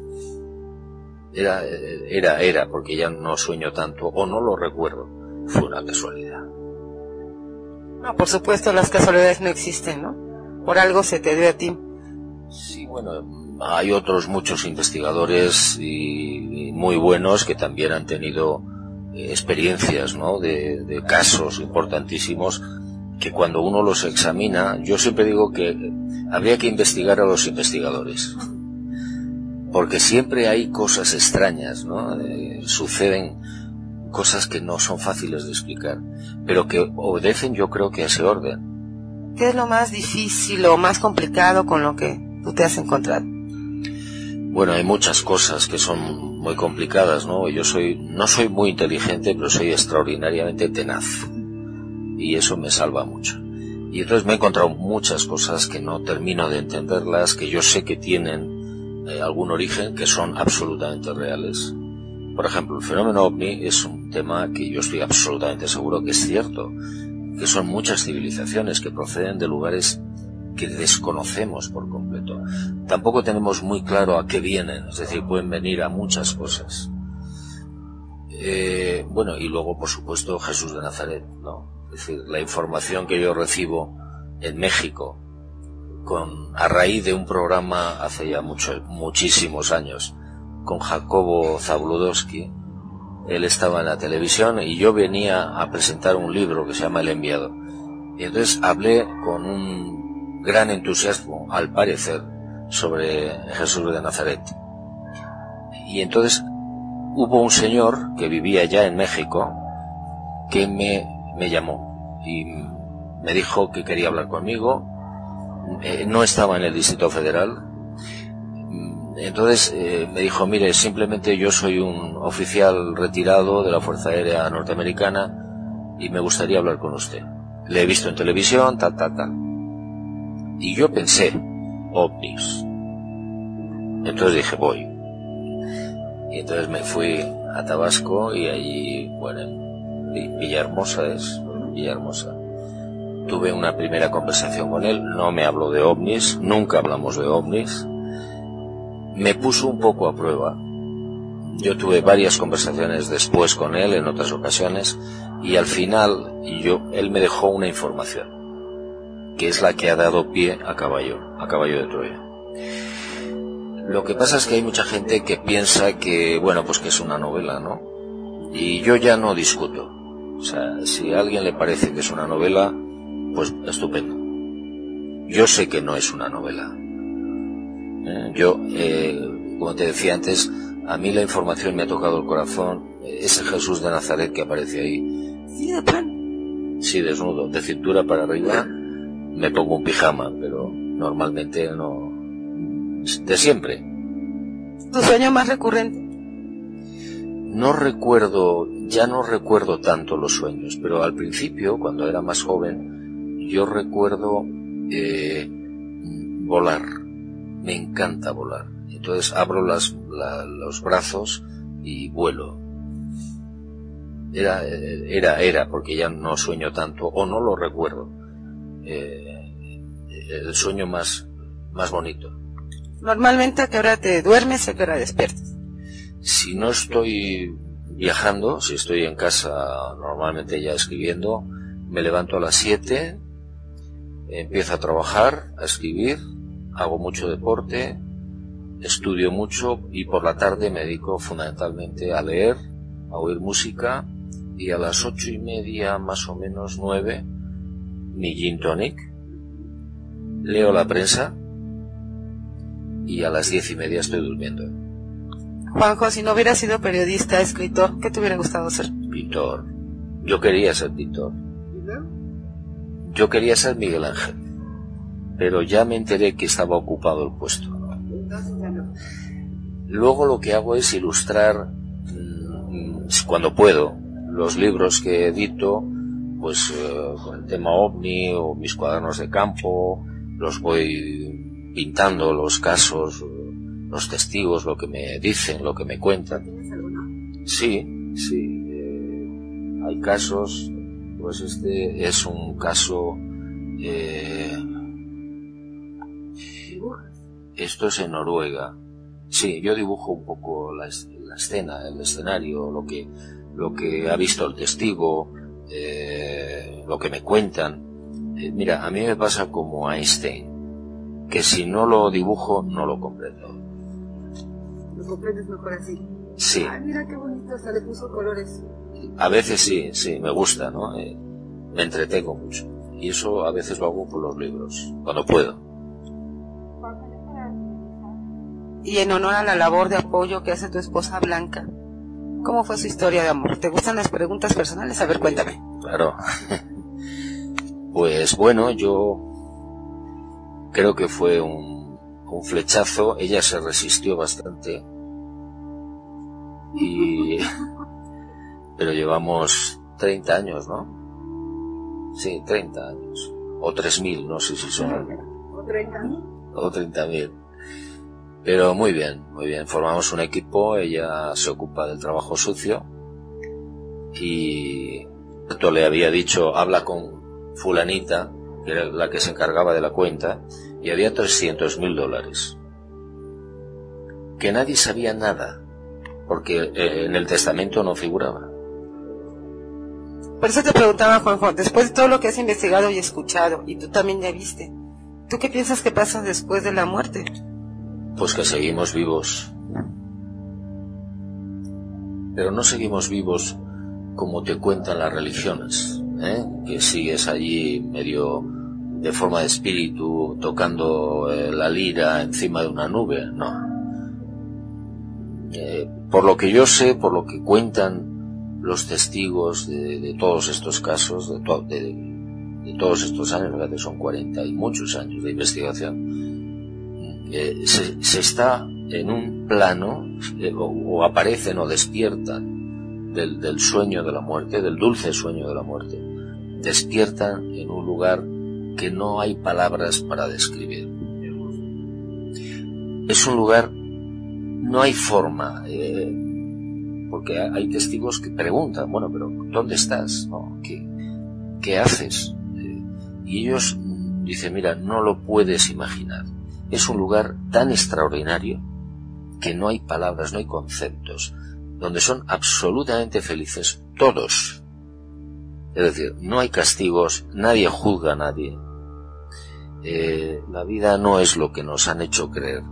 Era, porque ya no sueño tanto, o no lo recuerdo. Fue una casualidad. No, por supuesto, las casualidades no existen, ¿no? Por algo se te dio a ti. Sí, bueno, hay otros muchos investigadores y muy buenos que también han tenido experiencias, ¿no? De casos importantísimos que cuando uno los examina, yo siempre digo que habría que investigar a los investigadores, porque siempre hay cosas extrañas, ¿no? Suceden cosas que no son fáciles de explicar, pero que obedecen, yo creo, que a ese orden. ¿Qué es lo más difícil o más complicado con lo que tú te has encontrado? Bueno, hay muchas cosas que son muy complicadas, ¿no? No soy muy inteligente, pero soy extraordinariamente tenaz. Y eso me salva mucho. Y entonces me he encontrado muchas cosas que no termino de entenderlas, que yo sé que tienen algún origen, que son absolutamente reales. Por ejemplo, el fenómeno OVNI es un tema que yo estoy absolutamente seguro que es cierto, que son muchas civilizaciones que proceden de lugares que desconocemos por completo. Tampoco tenemos muy claro a qué vienen, es decir, pueden venir a muchas cosas. Bueno, y luego, por supuesto, Jesús de Nazaret, ¿no? Es decir, la información que yo recibo en México, a raíz de un programa hace ya muchísimos años, con Jacobo Zabludowski. Él estaba en la televisión y yo venía a presentar un libro que se llama El Enviado. Y entonces hablé con un gran entusiasmo, al parecer, sobre Jesús de Nazaret. Y entonces hubo un señor que vivía ya en México que me llamó y me dijo que quería hablar conmigo. No estaba en el Distrito Federal. Entonces me dijo, mire, simplemente yo soy un oficial retirado de la Fuerza Aérea Norteamericana y me gustaría hablar con usted. Le he visto en televisión, tal. Y yo pensé, ovnis. Entonces dije, voy. Y entonces me fui a Tabasco y allí, bueno, Villahermosa. Tuve una primera conversación con él, no me habló de ovnis, nunca hablamos de ovnis. Me puso un poco a prueba. Yo tuve varias conversaciones después con él en otras ocasiones y al final él me dejó una información que es la que ha dado pie a Caballo de Troya. Lo que pasa es que hay mucha gente que piensa que, bueno, pues que es una novela, ¿no? Y yo ya no discuto. O sea, si a alguien le parece que es una novela, pues estupendo. Yo sé que no es una novela. Como te decía antes, a mí la información me ha tocado el corazón. Ese Jesús de Nazaret que aparece ahí. Sí, de plan. Sí, desnudo, de cintura para arriba. Me pongo un pijama, pero normalmente no. De siempre. ¿Tu sueño más recurrente? Ya no recuerdo tanto los sueños, pero al principio, cuando era más joven, yo recuerdo volar. Me encanta volar. Entonces abro los brazos y vuelo. Era, porque ya no sueño tanto, o no lo recuerdo. El sueño más bonito. Normalmente, ¿a qué hora te duermes y a qué hora despiertas? Si no estoy viajando, si estoy en casa normalmente ya escribiendo, me levanto a las 7, empiezo a trabajar, a escribir, hago mucho deporte, estudio mucho y por la tarde me dedico fundamentalmente a leer, a oír música y a las 8:30, más o menos 9, mi gin tonic, leo la prensa y a las 10:30 estoy durmiendo. Juanjo, si no hubieras sido periodista, escritor, ¿qué te hubiera gustado ser? Pintor. Yo quería ser pintor. Yo quería ser Miguel Ángel, pero ya me enteré que estaba ocupado el puesto. Luego lo que hago es ilustrar, cuando puedo, los libros que edito, pues con el tema OVNI o mis cuadernos de campo, los voy pintando, los casos, los testigos, lo que me dicen, lo que me cuentan. ¿Tienes alguno? Sí. Hay casos, pues este es un caso. ¿Dibujas? Esto es en Noruega. Sí, yo dibujo un poco la escena, el escenario, lo que ha visto el testigo, lo que me cuentan. Mira, a mí me pasa como a Einstein, que si no lo dibujo no lo comprendo. Lo comprendes mejor así. Sí. Ay, mira qué bonito, hasta le puso colores. A veces sí, me gusta, ¿no? Me entretengo mucho. Y eso a veces lo hago por los libros, cuando puedo. Y en honor a la labor de apoyo que hace tu esposa Blanca, ¿cómo fue su historia de amor? ¿Te gustan las preguntas personales? A ver, cuéntame. Claro. Pues bueno, yo creo que fue un flechazo. Ella se resistió bastante. Pero llevamos 30 años, ¿no? Sí, 30 años. O 3.000, no sé si son. ¿O 30.000? O 30.000. Pero muy bien, muy bien. Formamos un equipo, ella se ocupa del trabajo sucio. Y le había dicho, habla con fulanita, que era la que se encargaba de la cuenta, y había $300.000. Que nadie sabía nada, porque en el testamento no figuraba. Por eso te preguntaba, Juanjo, después de todo lo que has investigado y escuchado, y tú también ya viste, ¿tú qué piensas que pasa después de la muerte? Pues que seguimos vivos. Pero no seguimos vivos como te cuentan las religiones, que sigues allí medio de forma de espíritu, tocando la lira encima de una nube. No. Por lo que yo sé, por lo que cuentan los testigos de todos estos casos, de todos estos años, que son 40 y muchos años de investigación, se está en un plano, o aparecen o despiertan del sueño de la muerte, del dulce sueño de la muerte. Despiertan en un lugar que no hay palabras para describir. Es un lugar, no hay forma, porque hay testigos que preguntan, bueno, pero ¿dónde estás? ¿No? ¿Qué haces? Y ellos dicen, mira, no lo puedes imaginar. Es un lugar tan extraordinario que no hay palabras, no hay conceptos, donde son absolutamente felices todos. Es decir, no hay castigos, nadie juzga a nadie. La vida no es lo que nos han hecho creer.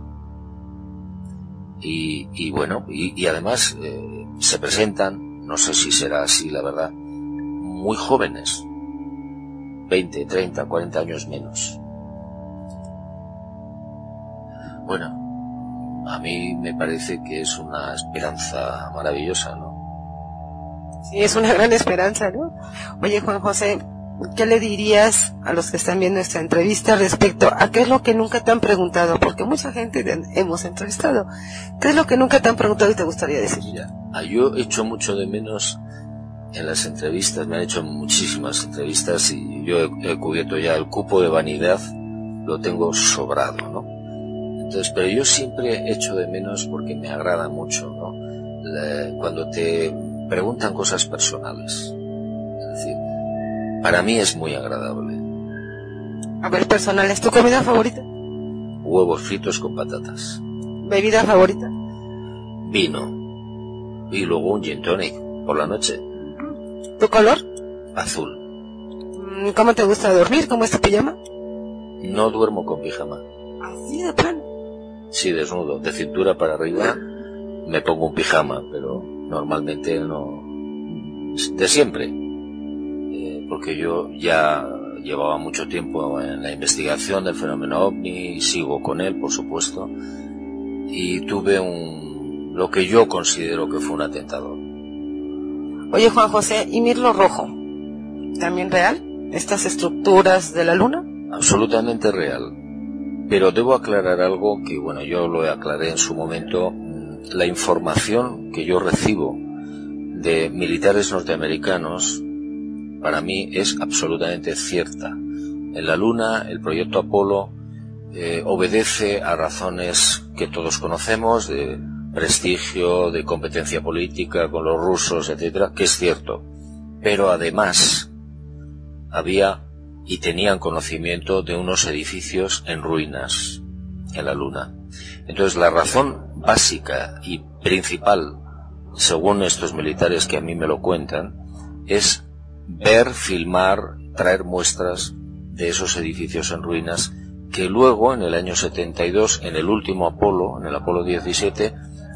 Y bueno, y además se presentan, no sé si será así la verdad, muy jóvenes, 20, 30, 40 años menos. Bueno, a mí me parece que es una esperanza maravillosa, ¿no? Sí, es una gran esperanza, ¿no? Oye, Juan José, ¿qué le dirías a los que están viendo esta entrevista respecto a qué es lo que nunca te han preguntado? Porque mucha gente hemos entrevistado. ¿Qué es lo que nunca te han preguntado y te gustaría decir? Ya, yo echo mucho de menos en las entrevistas, me han hecho muchísimas entrevistas y yo he cubierto ya el cupo de vanidad, lo tengo sobrado, ¿no? Entonces, pero yo siempre echo de menos porque me agrada mucho, ¿no? Cuando te preguntan cosas personales. Es decir, para mí es muy agradable. A ver, personal, ¿es tu comida favorita? Huevos fritos con patatas. ¿Bebida favorita? Vino. Y luego un gin tonic por la noche. ¿Tu color? Azul. ¿Cómo te gusta dormir? ¿Cómo es tu pijama? No duermo con pijama. ¿Así de plano? Sí, desnudo. De cintura para arriba me pongo un pijama, pero normalmente no. De siempre. Porque yo ya llevaba mucho tiempo en la investigación del fenómeno OVNI y sigo con él, por supuesto. Y tuve lo que yo considero que fue un atentado. Oye, Juan José, ¿y Mirlo Rojo? ¿También real? ¿Estas estructuras de la luna? Absolutamente real. Pero debo aclarar algo que, bueno, yo lo aclaré en su momento. La información que yo recibo de militares norteamericanos, para mí es absolutamente cierta. En la Luna, el proyecto Apolo obedece a razones que todos conocemos, de prestigio, de competencia política con los rusos, etcétera, que es cierto. Pero además había y tenían conocimiento de unos edificios en ruinas en la Luna. Entonces la razón básica y principal, según estos militares que a mí me lo cuentan, es ver, filmar, traer muestras de esos edificios en ruinas que luego, en el año 72, en el último Apolo, en el Apolo 17,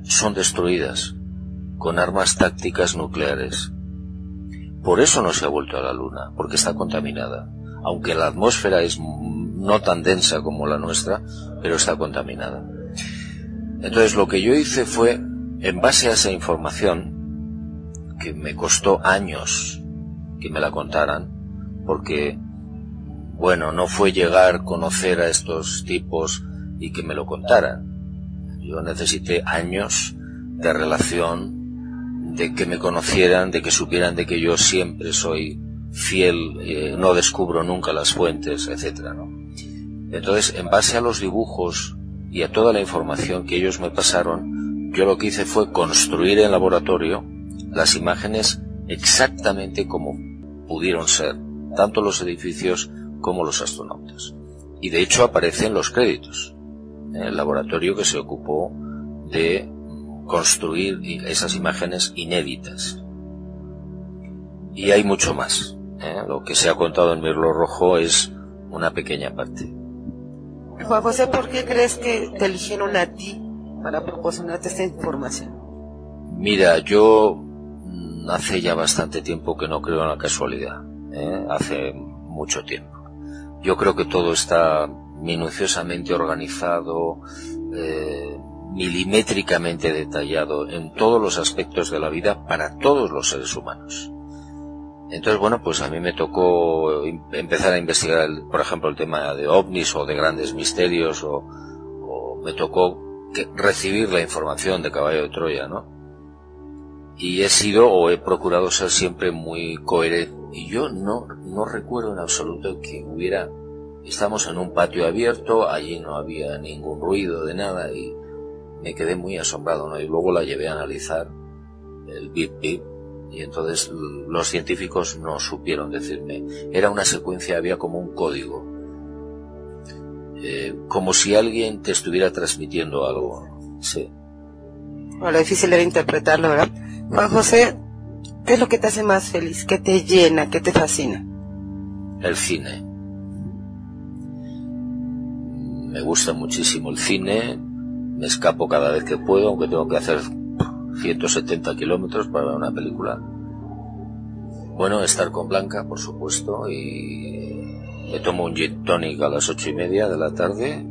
son destruidas con armas tácticas nucleares. Por eso no se ha vuelto a la Luna, porque está contaminada. Aunque la atmósfera es no tan densa como la nuestra, pero está contaminada. Entonces lo que yo hice fue, en base a esa información, que me costó años que me la contaran, porque, bueno, no fue llegar, conocer a estos tipos y que me lo contaran. Yo necesité años de relación, de que me conocieran, de que supieran de que yo siempre soy fiel, no descubro nunca las fuentes, etcétera, ¿no? Entonces, en base a los dibujos y a toda la información que ellos me pasaron, yo lo que hice fue construir en laboratorio las imágenes exactamente como pudieron ser, tanto los edificios como los astronautas. Y de hecho aparecen los créditos en el laboratorio que se ocupó de construir esas imágenes inéditas. Y hay mucho más. Lo que se ha contado en Mirlo Rojo es una pequeña parte. Juan José, ¿por qué crees que te eligieron a ti para proporcionarte esta información? Mira, yo hace ya bastante tiempo que no creo en la casualidad. Hace mucho tiempo. Yo creo que todo está minuciosamente organizado, milimétricamente detallado en todos los aspectos de la vida para todos los seres humanos. Entonces, bueno, pues a mí me tocó empezar a investigar, por ejemplo, el tema de ovnis o de grandes misterios, o me tocó recibir la información de Caballo de Troya, ¿no? Y he sido o he procurado ser siempre muy coherente. Y yo no recuerdo en absoluto que estamos en un patio abierto, allí no había ningún ruido de nada y me quedé muy asombrado, ¿no? Y luego la llevé a analizar, el bip bip, y entonces los científicos no supieron decirme. Era una secuencia, había como un código, como si alguien te estuviera transmitiendo algo. Sí. Bueno, difícil era interpretarlo, ¿verdad? Juan José, ¿qué es lo que te hace más feliz? ¿Qué te llena? ¿Qué te fascina? El cine. Me gusta muchísimo el cine, me escapo cada vez que puedo, aunque tengo que hacer 170 kilómetros para ver una película. Bueno, estar con Blanca, por supuesto, y me tomo un gin tonic a las 8:30 de la tarde,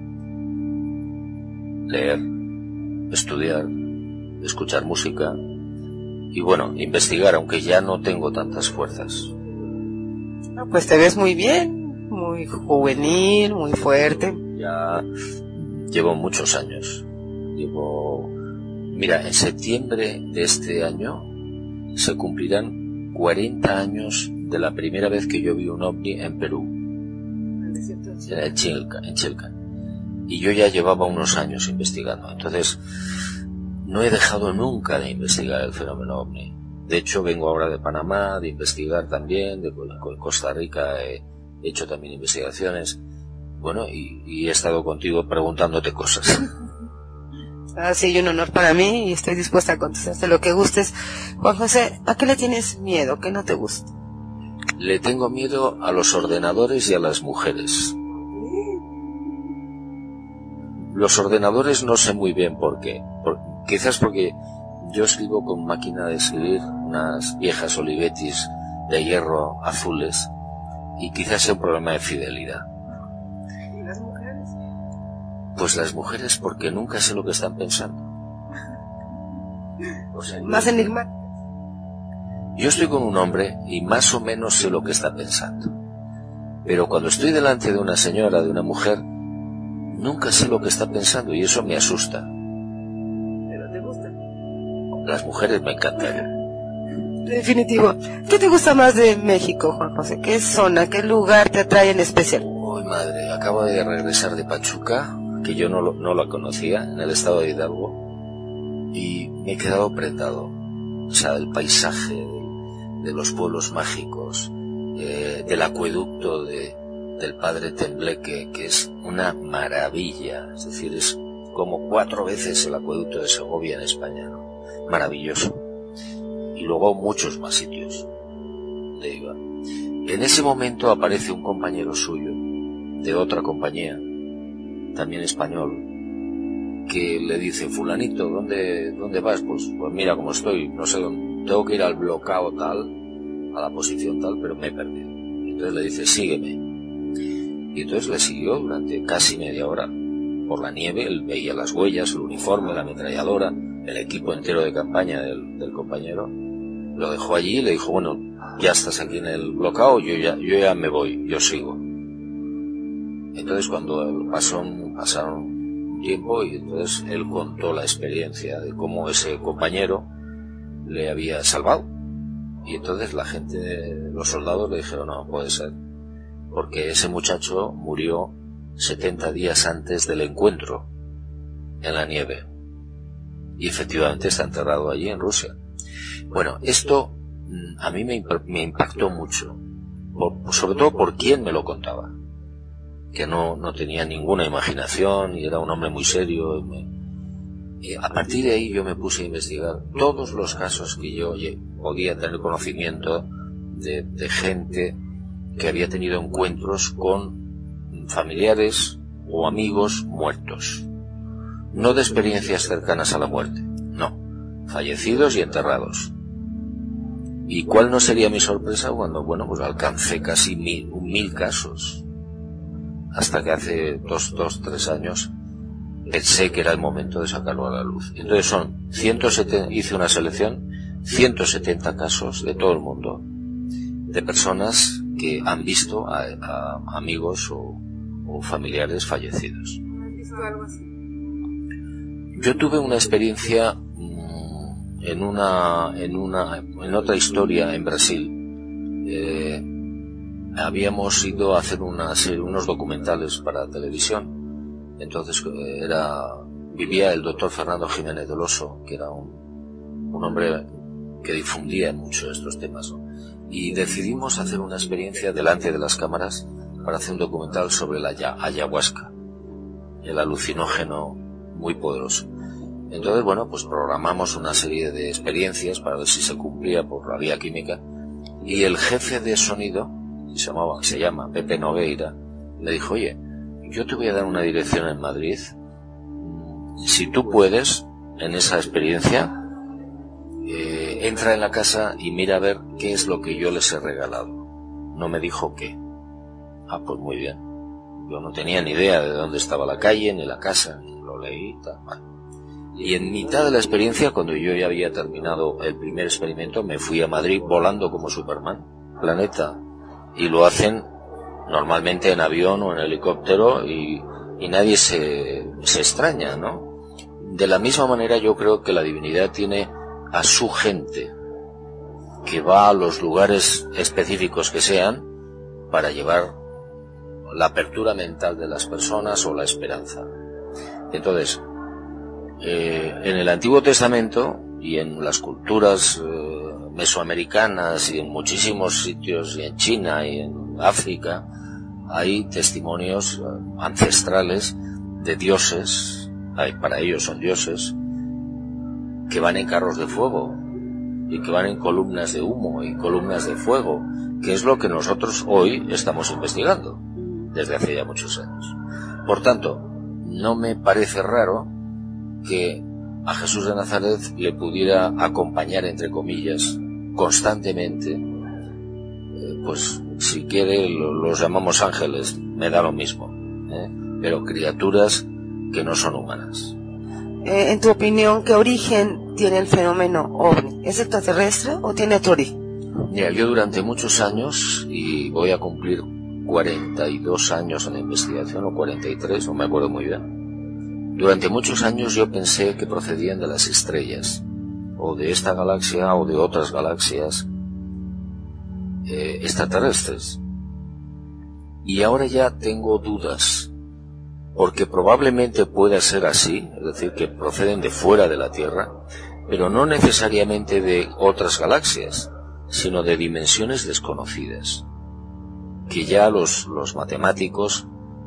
leer, estudiar, escuchar música y, bueno, investigar, aunque ya no tengo tantas fuerzas. Pues te ves muy bien, muy juvenil, muy fuerte. Ya llevo muchos años. Mira, en septiembre de este año se cumplirán 40 años de la primera vez que yo vi un ovni en Perú, en Chilcan. Y yo ya llevaba unos años investigando. Entonces, no he dejado nunca de investigar el fenómeno ovni. De hecho, vengo ahora de Panamá, de investigar también, de Costa Rica he hecho también investigaciones. Bueno, y he estado contigo preguntándote cosas. Sí, un honor para mí y estoy dispuesta a contestarte lo que gustes. Juan José, ¿a qué le tienes miedo? ¿Qué no te gusta? Le tengo miedo a los ordenadores y a las mujeres. Los ordenadores no sé muy bien por qué. Quizás porque yo escribo con máquina de escribir, unas viejas Olivettis de hierro azules, y quizás sea un problema de fidelidad. ¿Y las mujeres? Pues las mujeres porque nunca sé lo que están pensando. O sea, más enigmático. Yo estoy con un hombre y más o menos sé lo que está pensando. Pero cuando estoy delante de una señora, de una mujer, nunca sé lo que está pensando y eso me asusta. ¿Pero te gusta? Las mujeres me encantan. Definitivo. ¿Qué te gusta más de México, Juan José? ¿Qué zona, qué lugar te atrae en especial? Uy, madre, acabo de regresar de Pachuca, que yo no la conocía, en el estado de Hidalgo, y me he quedado prendado. O sea, del paisaje, de los pueblos mágicos, del acueducto del padre Tembleque, que es una maravilla. Es decir, es como 4 veces el acueducto de Segovia en España, ¿no? Maravilloso. Y luego muchos más sitios de iba. En ese momento aparece un compañero suyo de otra compañía, también español, que le dice, fulanito, ¿dónde vas? Pues mira cómo estoy, no sé dónde, tengo que ir al bloqueo tal, a la posición tal, pero me he perdido. Entonces le dice, sígueme. Y entonces le siguió durante casi media hora por la nieve. Él veía las huellas, el uniforme, la ametralladora, el equipo entero de campaña del compañero. Lo dejó allí y le dijo, bueno, ya estás aquí en el bloqueo, yo ya me voy, yo sigo. Entonces cuando pasaron un tiempo, y entonces él contó la experiencia de cómo ese compañero le había salvado. Y entonces la gente, los soldados le dijeron, no puede ser, porque ese muchacho murió 70 días antes del encuentro en la nieve. Y efectivamente está enterrado allí en Rusia. Bueno, esto a mí me impactó mucho, sobre todo por quién me lo contaba, que no tenía ninguna imaginación y era un hombre muy serio. Y a partir de ahí yo me puse a investigar todos los casos que yo podía tener conocimiento de gente que había tenido encuentros con familiares o amigos muertos. No de experiencias cercanas a la muerte, no, fallecidos y enterrados. ¿Y cuál no sería mi sorpresa cuando, bueno, pues alcancé casi 1000 casos? Hasta que hace 3 años pensé que era el momento de sacarlo a la luz. Entonces hice una selección, 170 casos de todo el mundo, de personas que han visto a amigos o familiares fallecidos. ¿Has visto algo así? Yo tuve una experiencia en otra historia en Brasil. Habíamos ido a hacer unos documentales para televisión. Entonces vivía el doctor Fernando Jiménez del Oso, que era un hombre que difundía mucho estos temas, ¿no? Y decidimos hacer una experiencia delante de las cámaras para hacer un documental sobre la ayahuasca, el alucinógeno muy poderoso. Entonces, bueno, pues programamos una serie de experiencias para ver si se cumplía por la vía química, y el jefe de sonido, se llama Pepe Nogueira, le dijo, oye, yo te voy a dar una dirección en Madrid, si tú puedes, en esa experiencia, entra en la casa y mira a ver qué es lo que yo les he regalado. No me dijo qué. Pues muy bien. Yo no tenía ni idea de dónde estaba la calle, ni la casa, ni lo leí y tal. Y en mitad de la experiencia, cuando yo ya había terminado el primer experimento, me fui a Madrid volando como Superman, planeta, y lo hacen normalmente en avión o en helicóptero y nadie se extraña, ¿no? De la misma manera yo creo que la divinidad tiene a su gente que va a los lugares específicos que sean para llevar la apertura mental de las personas o la esperanza. Entonces, en el Antiguo Testamento y en las culturas mesoamericanas y en muchísimos sitios, y en China y en África, hay testimonios ancestrales de dioses, para ellos son dioses, que van en carros de fuego y que van en columnas de humo y columnas de fuego, que es lo que nosotros hoy estamos investigando desde hace ya muchos años. Por tanto, no me parece raro que a Jesús de Nazaret le pudiera acompañar, entre comillas, constantemente, pues si quiere los llamamos ángeles, me da lo mismo, pero criaturas que no son humanas. En tu opinión, ¿qué origen tiene el fenómeno OVNI? ¿Es extraterrestre o tiene otro origen? Mira, yo durante muchos años, y voy a cumplir 42 años en la investigación, o 43, no me acuerdo muy bien. Durante muchos años yo pensé que procedían de las estrellas, o de esta galaxia o de otras galaxias extraterrestres. Y ahora ya tengo dudas, porque probablemente pueda ser así, es decir, que proceden de fuera de la Tierra, pero no necesariamente de otras galaxias, sino de dimensiones desconocidas, que ya los matemáticos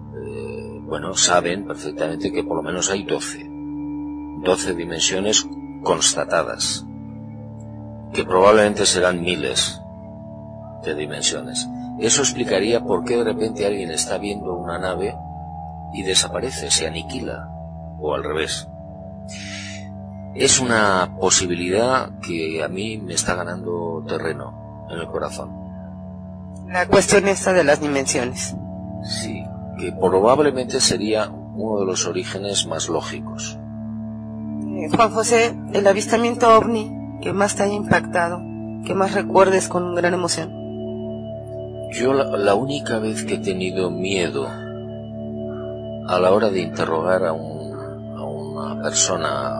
saben perfectamente que por lo menos hay 12 dimensiones constatadas, que probablemente serán miles de dimensiones. Eso explicaría por qué de repente alguien está viendo una nave y desaparece, se aniquila, o al revés. Es una posibilidad que a mí me está ganando terreno en el corazón. La cuestión esta de las dimensiones. Sí, que probablemente sería uno de los orígenes más lógicos. Juan José, el avistamiento ovni que más te haya impactado, que más recuerdes con gran emoción. Yo la única vez que he tenido miedo a la hora de interrogar a una persona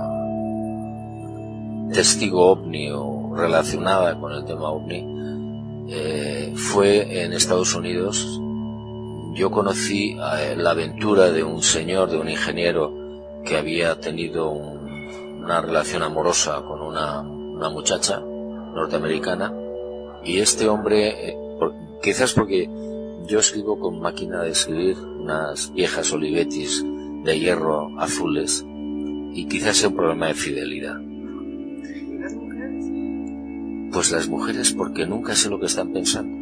testigo ovni o relacionada con el tema ovni, fue en Estados Unidos. Yo conocí la aventura de un señor, de un ingeniero que había tenido una relación amorosa con una muchacha norteamericana, y este hombre, quizás porque yo escribo con máquina de escribir, unas viejas Olivettis de hierro azules, y quizás sea un problema de fidelidad. Pues las mujeres, porque nunca sé lo que están pensando.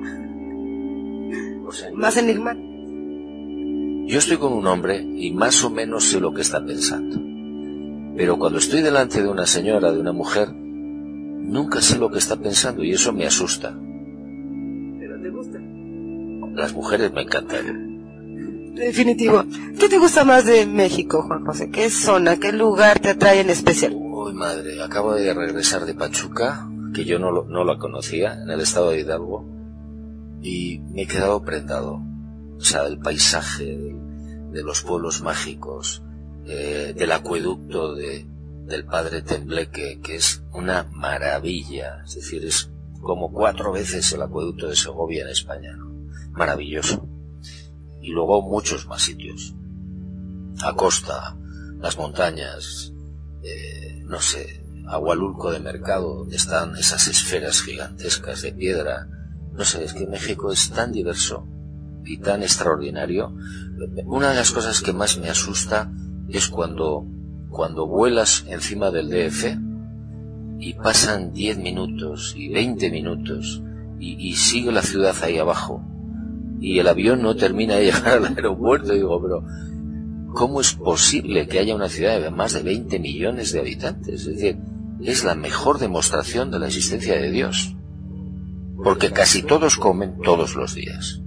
O sea, Más enigma. yo estoy con un hombre y más o menos sé lo que está pensando. Pero cuando estoy delante de una señora, de una mujer, nunca sé lo que está pensando y eso me asusta. ¿Pero te gusta? Las mujeres me encantan. Definitivo. ¿Qué te gusta más de México, Juan José? ¿Qué zona, qué lugar te atrae en especial? Uy, madre, acabo de regresar de Pachuca, que yo no la conocía, en el estado de Hidalgo, y me he quedado prendado. O sea, del paisaje, de los pueblos mágicos, del acueducto del padre Tembleque, que es una maravilla. Es decir, es como 4 veces el acueducto de Segovia en España, ¿no? Maravilloso. Y luego muchos más sitios. Acosta, las montañas, no sé, Agualulco de Mercado, donde están esas esferas gigantescas de piedra. No sé, es que México es tan diverso y tan extraordinario. Una de las cosas que más me asusta es cuando vuelas encima del DF y pasan 10 minutos y 20 minutos y sigue la ciudad ahí abajo y el avión no termina de llegar al aeropuerto. Digo, pero ¿cómo es posible que haya una ciudad de más de 20 millones de habitantes? Es decir, es la mejor demostración de la existencia de Dios, porque casi todos comen todos los días.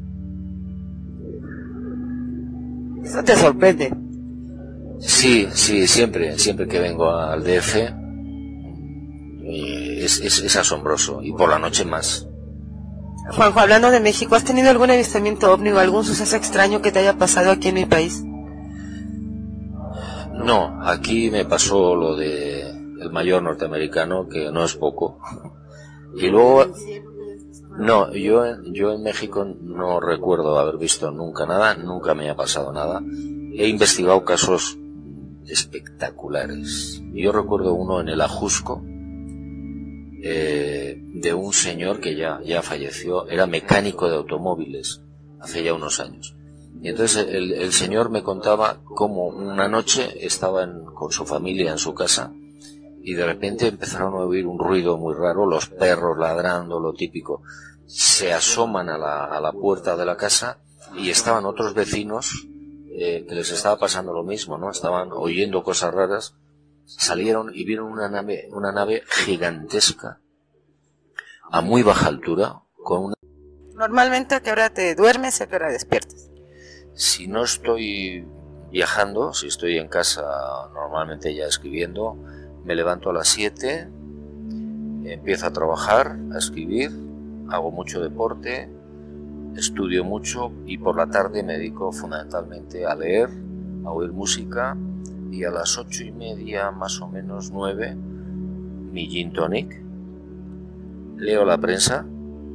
Eso te sorprende. Sí, siempre que vengo al DF es asombroso, y por la noche más. Juanjo, hablando de México, ¿has tenido algún avistamiento ovni o algún suceso extraño que te haya pasado aquí en mi país? No, aquí me pasó lo de el mayor norteamericano, que no es poco. Y luego, no, yo en México no recuerdo haber visto nunca nada, nunca me ha pasado nada. He investigado casos espectaculares. Yo recuerdo uno en el Ajusco, de un señor que ya falleció, era mecánico de automóviles, hace ya unos años. Y entonces el señor me contaba cómo una noche estaba con su familia en su casa y de repente empezaron a oír un ruido muy raro, los perros ladrando, lo típico. Se asoman a la puerta de la casa y estaban otros vecinos que les estaba pasando lo mismo, ¿no? Estaban oyendo cosas raras. Salieron y vieron una nave gigantesca a muy baja altura con una... Normalmente, ¿a qué hora te duermes y a qué hora despiertas? Si no estoy viajando, si estoy en casa normalmente ya escribiendo, me levanto a las 7, empiezo a trabajar, a escribir, hago mucho deporte, estudio mucho y por la tarde me dedico fundamentalmente a leer, a oír música, y a las 8:30, más o menos 9, mi gin tonic, leo la prensa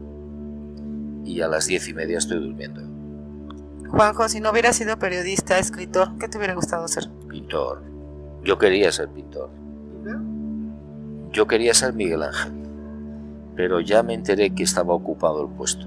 y a las 10:30 estoy durmiendo. Juanjo, si no hubieras sido periodista, escritor, ¿qué te hubiera gustado ser? Pintor. Yo quería ser pintor. Yo quería ser Miguel Ángel, pero ya me enteré que estaba ocupado el puesto.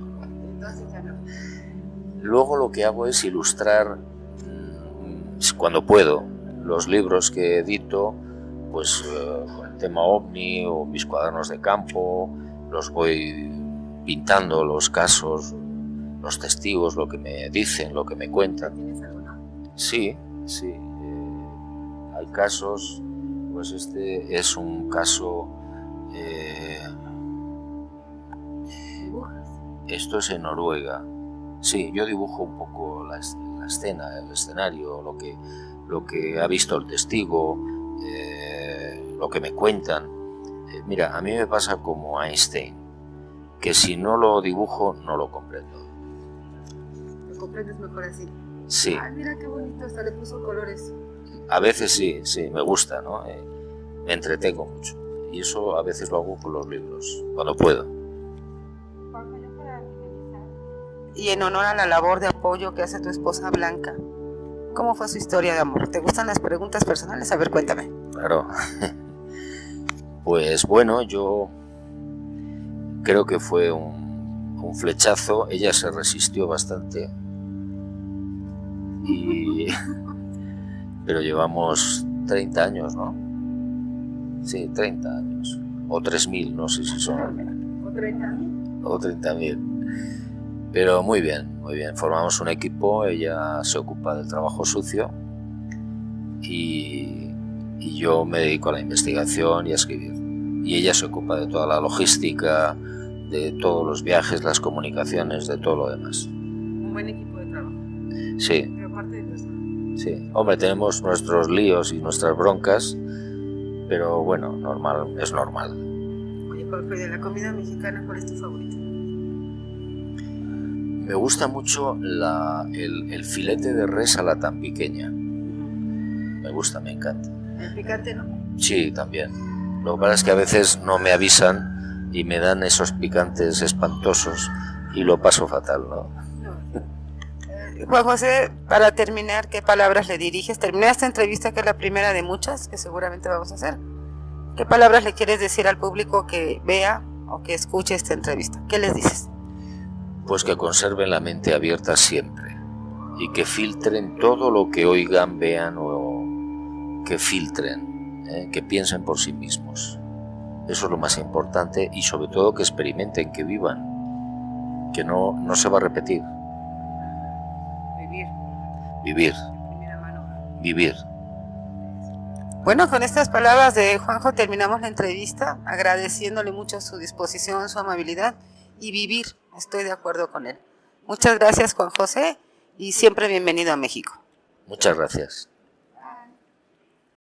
Luego lo que hago es ilustrar, cuando puedo, los libros que edito, pues el tema ovni o mis cuadernos de campo, los voy pintando, los casos, los testigos, lo que me dicen, lo que me cuentan. ¿Tienes alguno? Sí. casos, pues este es un caso. Esto es en Noruega. Sí, yo dibujo un poco la escena, el escenario, lo que ha visto el testigo, lo que me cuentan. Mira, a mí me pasa como Einstein, que si no lo dibujo no lo comprendo. ¿Lo comprendes mejor así? Sí. Ay, mira qué bonito, hasta le puso colores. A veces sí, me gusta, ¿no? Me entretengo mucho. Y eso a veces lo hago con los libros, cuando puedo. Y en honor a la labor de apoyo que hace tu esposa Blanca, ¿cómo fue su historia de amor? ¿Te gustan las preguntas personales? A ver, cuéntame. Claro. Pues bueno, yo creo que fue un flechazo. Ella se resistió bastante. Pero llevamos 30 años, ¿no? Sí, 30 años. O 3.000, no sé si son. ¿O 30.000? O 30.000. Pero muy bien, muy bien. Formamos un equipo, ella se ocupa del trabajo sucio y yo me dedico a la investigación y a escribir. Y ella se ocupa de toda la logística, de todos los viajes, las comunicaciones, de todo lo demás. Un buen equipo de trabajo. Sí. Pero aparte de eso. Sí. Hombre, tenemos nuestros líos y nuestras broncas, pero bueno, normal, es normal. Oye, Jorge, de la comida mexicana, ¿cuál es tu favorita? Me gusta mucho el filete de res a la tan pequeña. Me gusta, me encanta. ¿El picante no? Sí, también. Lo que pasa es que a veces no me avisan y me dan esos picantes espantosos y lo paso fatal, ¿no? Juan José, para terminar, ¿qué palabras le diriges? Terminé esta entrevista, que es la primera de muchas que seguramente vamos a hacer. ¿Qué palabras le quieres decir al público que vea o que escuche esta entrevista? ¿Qué les dices? Pues que conserven la mente abierta siempre y que filtren todo lo que oigan, vean o que filtren, que piensen por sí mismos. Eso es lo más importante y sobre todo que experimenten, que vivan, que no se va a repetir. Vivir. Vivir. Bueno, con estas palabras de Juanjo terminamos la entrevista, agradeciéndole mucho su disposición, su amabilidad y vivir. Estoy de acuerdo con él. Muchas gracias, Juan José, y siempre bienvenido a México. Muchas gracias.